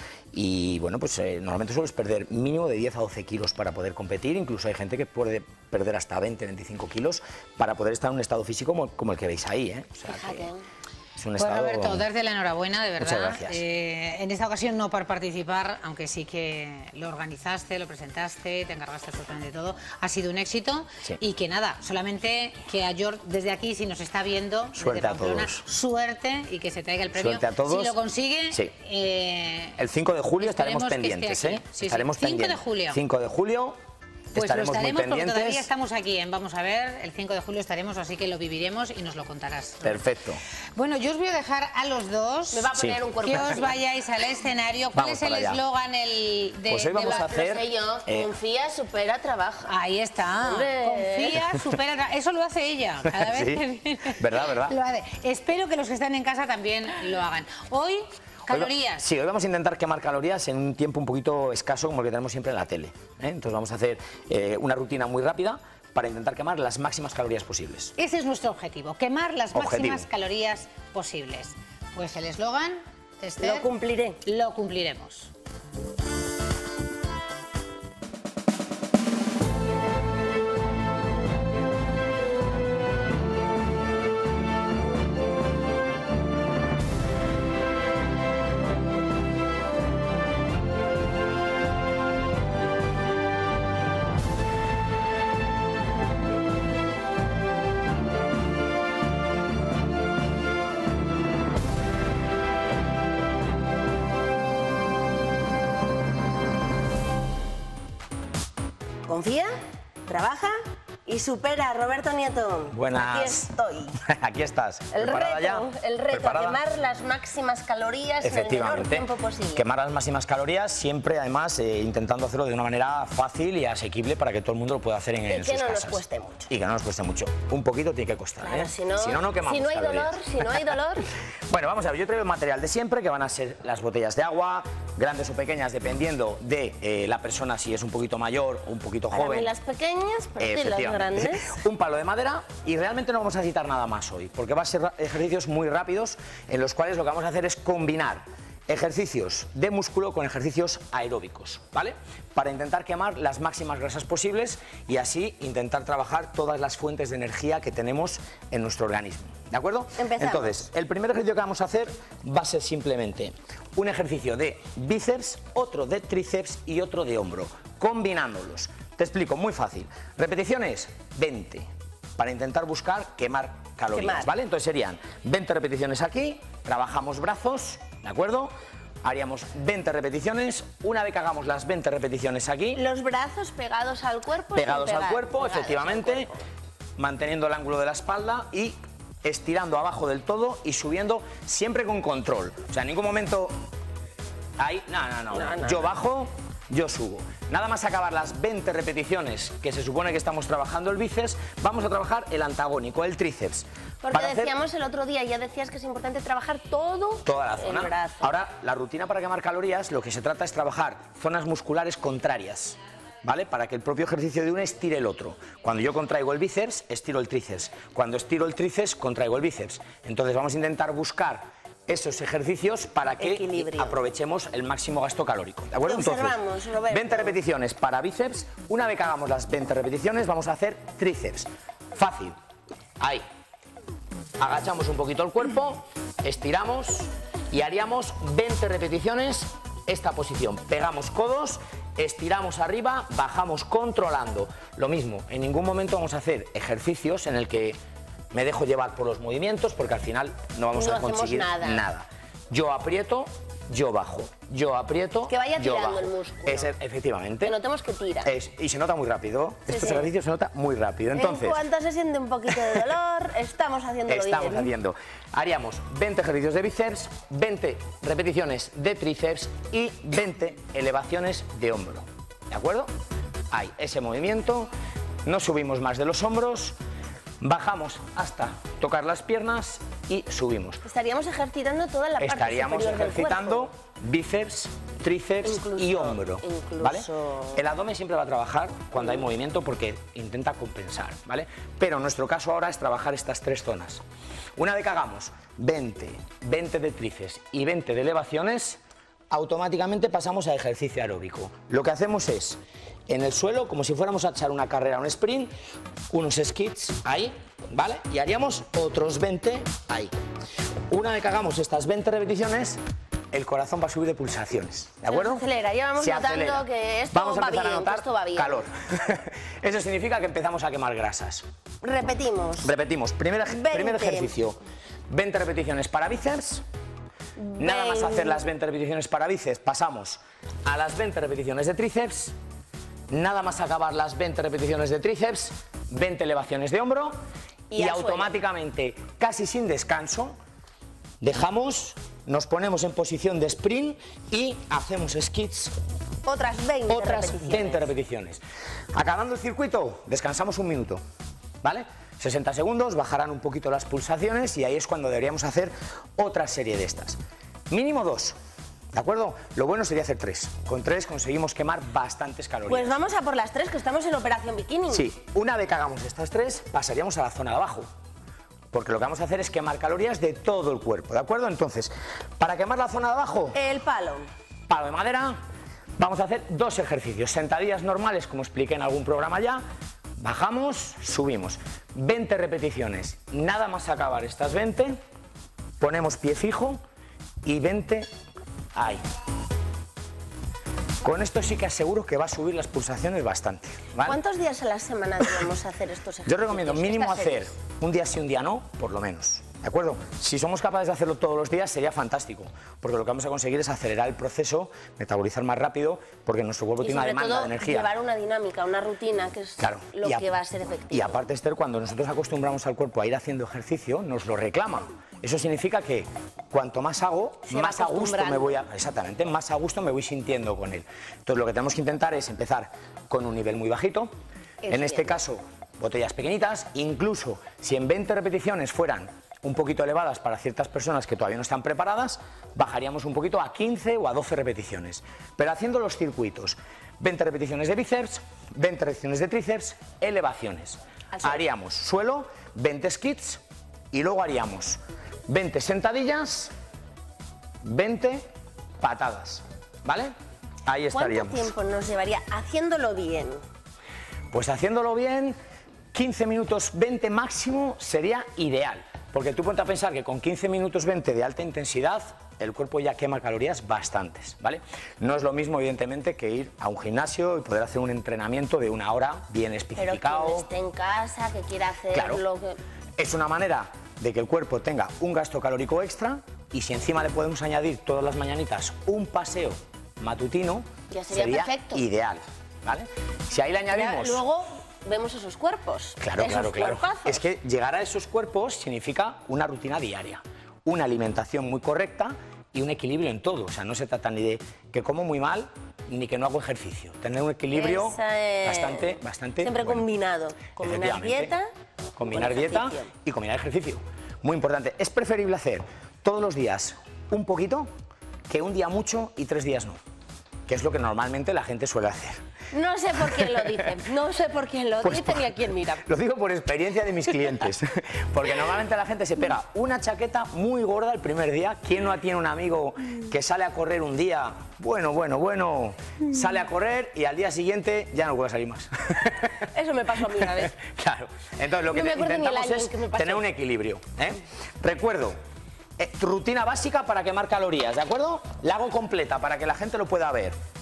y bueno, pues eh, normalmente sueles perder mínimo de diez a doce kilos para poder competir, incluso hay gente que puede perder hasta veinte, veinticinco kilos para poder estar en un estado físico como, como el que veis ahí, ¿eh? O sea, que es un Pues estado... Roberto, darte la enhorabuena, de verdad. Muchas gracias. Eh, en esta ocasión no para participar, aunque sí que lo organizaste, lo presentaste, te encargaste absolutamente de todo. Ha sido un éxito. Sí. Y que nada, solamente que a George desde aquí, si nos está viendo, Suerte desde a Pamplona, todos. suerte y que se traiga el premio. Suerte a todos. Si lo consigue, Sí. eh, El cinco de julio estaremos esperemos que esté pendientes, aquí. ¿eh? Sí, sí. Estaremos cinco de pendientes. julio. cinco de julio. Pues estaremos lo estaremos muy porque pendientes. todavía estamos aquí en Vamos a ver, el cinco de julio estaremos, así que lo viviremos y nos lo contarás. Perfecto. Bueno, yo os voy a dejar a los dos. Me va a poner Sí. un cuerpo Que os así. vayáis al escenario. ¿Cuál Vamos es el para allá. eslogan el de, Pues hoy de vamos la- a hacer- Lo sé yo, eh, confía, supera, trabaja. Ahí está. Hombre. Confía, supera. tra- Eso lo hace ella. Cada vez Sí. que viene. Verdad, verdad. Lo hace. Espero que los que están en casa también lo hagan. Hoy, Hoy va- calorías. Sí, hoy vamos a intentar quemar calorías en un tiempo un poquito escaso como el que tenemos siempre en la tele, ¿eh? Entonces vamos a hacer eh, una rutina muy rápida para intentar quemar las máximas calorías posibles. Ese es nuestro objetivo, quemar las Objetivo. máximas calorías posibles. Pues el eslogan, Esther, Lo cumpliré. Lo cumpliremos. Confía, trabaja y supera, Roberto Nieto. Buenas. Aquí estoy. Aquí estás. El ¿Preparada reto, ya? el reto, ¿Preparada? quemar las máximas calorías en el menor Efectivamente, tiempo posible. quemar las máximas calorías, siempre además eh, intentando hacerlo de una manera fácil y asequible para que todo el mundo lo pueda hacer en, Y en que sus no nos casas. cueste mucho. Y que no nos cueste mucho. Un poquito tiene que costar, Claro, ¿eh? si no, si no, no quemamos si no hay calorías. dolor, si no hay dolor. Bueno, vamos a ver, yo traigo el material de siempre, que van a ser las botellas de agua, grandes o pequeñas, dependiendo de eh, la persona, si es un poquito mayor o un poquito Para joven. mí las pequeñas, para ti las Efectivamente. grandes. Un palo de madera, y realmente no vamos a necesitar nada más hoy, porque va a ser ejercicios muy rápidos en los cuales lo que vamos a hacer es combinar ejercicios de músculo con ejercicios aeróbicos, ¿vale? Para intentar quemar las máximas grasas posibles y así intentar trabajar todas las fuentes de energía que tenemos en nuestro organismo, ¿de acuerdo? Empezamos. Entonces, el primer ejercicio que vamos a hacer va a ser simplemente un ejercicio de bíceps, otro de tríceps y otro de hombro, combinándolos. Te explico, muy fácil. Repeticiones, veinte, para intentar buscar quemar calorías, Quemar. ¿vale? Entonces serían veinte repeticiones aquí, trabajamos brazos, ¿de acuerdo? Haríamos veinte repeticiones, una vez que hagamos las veinte repeticiones aquí, Los brazos pegados al cuerpo. pegados sin al pegar, cuerpo, pegados al efectivamente, cuerpo. manteniendo el ángulo de la espalda y estirando abajo del todo y subiendo siempre con control. O sea, en ningún momento ahí, no, no, no, No, no, yo no. bajo, yo subo. Nada más acabar las veinte repeticiones que se supone que estamos trabajando el bíceps, vamos a trabajar el antagónico, el tríceps. Porque Para hacer decíamos el otro día, ya decías que es importante trabajar todo toda la el zona. brazo. Ahora, la rutina para quemar calorías, lo que se trata es trabajar zonas musculares contrarias, ¿vale? Para que el propio ejercicio de uno estire el otro. Cuando yo contraigo el bíceps, estiro el tríceps. Cuando estiro el tríceps, contraigo el bíceps. Entonces vamos a intentar buscar esos ejercicios para que Equilibrio. aprovechemos el máximo gasto calórico, ¿de acuerdo? Te observamos, Roberto. veinte repeticiones para bíceps. Una vez que hagamos las veinte repeticiones, vamos a hacer tríceps. Fácil. Ahí. Agachamos un poquito el cuerpo, estiramos y haríamos veinte repeticiones esta posición. Pegamos codos estiramos arriba, bajamos controlando. Lo mismo, en ningún momento vamos a hacer ejercicios en el que me dejo llevar por los movimientos, porque al final no vamos No a conseguir hacemos nada. nada. Yo aprieto, yo bajo, yo aprieto, Que vaya yo tirando bajo. el músculo. Es, efectivamente. Que notemos que tira. Es- y se nota muy rápido. Sí, Estos sí. ejercicios se nota muy rápido. Entonces, en cuanto se siente un poquito de dolor, estamos haciéndolo estamos bien. haciendo. Haríamos veinte ejercicios de bíceps, veinte repeticiones de tríceps y veinte elevaciones de hombro. ¿De acuerdo? Hay ese movimiento. No subimos más de los hombros. Bajamos hasta tocar las piernas y subimos. Estaríamos ejercitando toda la parte Estaríamos superior del ejercitando cuerpo. bíceps, tríceps Incluso- y hombro. incluso- ¿Vale? El abdomen siempre va a trabajar cuando hay movimiento porque intenta compensar, ¿vale? Pero en nuestro caso ahora es trabajar estas tres zonas. Una vez que hagamos veinte, veinte de tríceps y veinte de elevaciones, automáticamente pasamos a ejercicio aeróbico. Lo que hacemos es, en el suelo, como si fuéramos a echar una carrera, un sprint, unos skids ahí, ¿vale? Y haríamos otros veinte ahí. Una vez que hagamos estas veinte repeticiones, el corazón va a subir de pulsaciones, ¿de acuerdo? Se acelera, ya vamos Se notando acelera. que esto Vamos a va empezar bien, a notar que esto va bien. calor. Eso significa que empezamos a quemar grasas. Repetimos. Repetimos, primer, ej- veinte. primer ejercicio, veinte repeticiones para bíceps. Nada más hacer las veinte repeticiones para bíceps, pasamos a las veinte repeticiones de tríceps. Nada más acabar las veinte repeticiones de tríceps, veinte elevaciones de hombro Y y, al suelo. automáticamente, casi sin descanso, dejamos, nos ponemos en posición de sprint y hacemos skids. Otras veinte Otras repeticiones. veinte repeticiones. Acabando el circuito, descansamos un minuto, ¿vale? sesenta segundos, bajarán un poquito las pulsaciones y ahí es cuando deberíamos hacer otra serie de estas. Mínimo dos, ¿de acuerdo? Lo bueno sería hacer tres. Con tres conseguimos quemar bastantes calorías. Pues vamos a por las tres, que estamos en Operación Bikini. Sí, una vez que hagamos estas tres, pasaríamos a la zona de abajo. Porque lo que vamos a hacer es quemar calorías de todo el cuerpo, ¿de acuerdo? Entonces, para quemar la zona de abajo, El palo. palo de madera, vamos a hacer dos ejercicios, sentadillas normales, como expliqué en algún programa ya, bajamos, subimos, veinte repeticiones, nada más acabar estas veinte, ponemos pie fijo y veinte ahí. Con esto sí que aseguro que va a subir las pulsaciones bastante, ¿vale? ¿Cuántos días a la semana debemos hacer estos ejercicios? Yo recomiendo mínimo Estas hacer series. un día sí, un día no, por lo menos. ¿De acuerdo? Si somos capaces de hacerlo todos los días sería fantástico, porque lo que vamos a conseguir es acelerar el proceso, metabolizar más rápido, porque nuestro cuerpo Y tiene una sobre demanda todo, de energía. llevar una dinámica, una rutina, que es Claro. lo Y a- que va a ser efectivo. Y aparte, Esther, cuando nosotros acostumbramos al cuerpo a ir haciendo ejercicio, nos lo reclama. Eso significa que cuanto más hago, Se va más a gusto acostumbrando. me voy a, exactamente, más a gusto me voy sintiendo con él. Entonces, lo que tenemos que intentar es empezar con un nivel muy bajito. Eso en este bien. caso, botellas pequeñitas, incluso si en veinte repeticiones fueran un poquito elevadas para ciertas personas que todavía no están preparadas, bajaríamos un poquito a quince o a doce repeticiones. Pero haciendo los circuitos, veinte repeticiones de bíceps, veinte repeticiones de tríceps, elevaciones. Al suelo. Haríamos suelo, veinte skids y luego haríamos veinte sentadillas, veinte patadas, ¿vale? Ahí ¿Cuánto estaríamos. tiempo nos llevaría haciéndolo bien? Pues haciéndolo bien, quince minutos veinte máximo sería ideal. Porque tú ponte a pensar que con quince minutos veinte de alta intensidad, el cuerpo ya quema calorías bastantes, ¿vale? No es lo mismo, evidentemente, que ir a un gimnasio y poder hacer un entrenamiento de una hora bien Pero especificado. quien esté en casa, que quiera hacer Claro. lo que... Es una manera de que el cuerpo tenga un gasto calórico extra y si encima le podemos añadir todas las mañanitas un paseo matutino, Ya sería perfecto. ideal, ¿vale? Si ahí le Ya añadimos... luego vemos esos cuerpos. Claro, esos claro, claro. cuerpazos. Es que llegar a esos cuerpos significa una rutina diaria, una alimentación muy correcta y un equilibrio en todo. O sea, no se trata ni de que como muy mal ni que no hago ejercicio. Tener un equilibrio Esa es- bastante, bastante Siempre bueno. combinado. Combinar Efectivamente. dieta. Combinar con dieta ejercicio. y combinar ejercicio. Muy importante. Es preferible hacer todos los días un poquito que un día mucho y tres días no. Que es lo que normalmente la gente suele hacer. No sé por quién lo dice, no sé por quién lo Pues dice por- ni a quién mira. Lo digo por experiencia de mis clientes, porque normalmente la gente se pega una chaqueta muy gorda el primer día. ¿Quién no tiene un amigo que sale a correr un día? Bueno, bueno, bueno, sale a correr y al día siguiente ya no puede salir más. Eso me pasó a mí una vez. Claro, entonces lo que No me acuerdo ni el intentamos año en es que me pasó. tener un equilibrio, ¿eh? Recuerdo, eh, rutina básica para quemar calorías, ¿de acuerdo? La hago completa para que la gente lo pueda ver.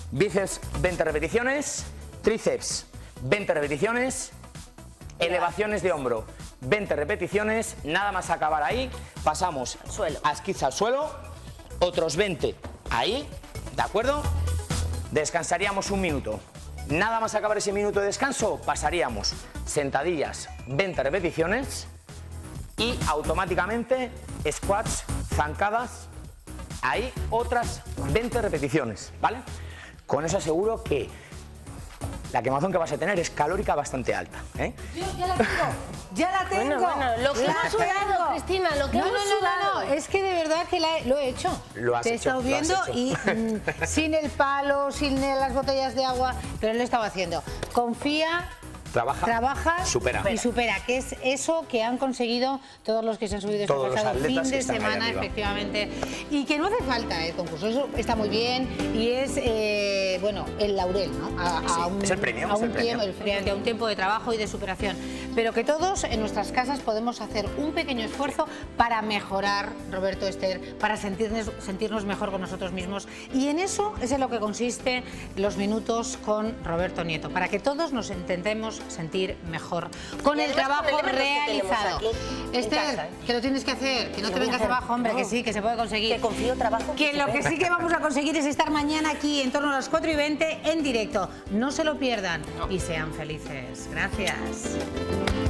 Bíceps veinte repeticiones, tríceps veinte repeticiones, elevaciones de hombro veinte repeticiones, nada más acabar ahí, pasamos suelo. a esquiza al suelo, otros veinte ahí, ¿de acuerdo? Descansaríamos un minuto. Nada más acabar ese minuto de descanso, pasaríamos sentadillas veinte repeticiones y automáticamente squats, zancadas, ahí otras veinte repeticiones, ¿vale? Con eso aseguro que la quemazón que vas a tener es calórica bastante alta, ¿eh? Yo ya la tengo, ya la tengo. Bueno, bueno, lo que La hemos sudado, tengo. Cristina, lo que no, hemos no, no, sudado. no, no, es que de verdad que la he- lo he hecho. Lo has Te he hecho, estado lo has viendo hecho. y mm, sin el palo, sin las botellas de agua, pero lo he estado haciendo. Confía. Trabaja, Trabaja supera. y supera, que es eso que han conseguido todos los que se han subido este Todos los pasado atletas fin que de están ahí semana, arriba. efectivamente. Y que no hace falta el concurso, eso está muy bien y es, eh, bueno, el laurel, ¿no? A, a Sí, un, es el premio, a es el un premio. tiempo, frente a un tiempo de trabajo y de superación. Pero que todos en nuestras casas podemos hacer un pequeño esfuerzo para mejorar, Roberto, Esther, para sentirnos, sentirnos mejor con nosotros mismos. Y en eso es en lo que consiste los minutos con Roberto Nieto, para que todos nos intentemos sentir mejor con Y el además trabajo con elementos que tenemos realizado. aquí en Esther, casa, ¿eh? que lo tienes que hacer, que no Lo te voy a vengas hacer. abajo, hombre, No. que sí, que se puede conseguir. Que confío, trabajo. Que lo que sí que vamos a conseguir es estar mañana aquí en torno a las cuatro y veinte en directo. No se lo pierdan y sean felices. Gracias.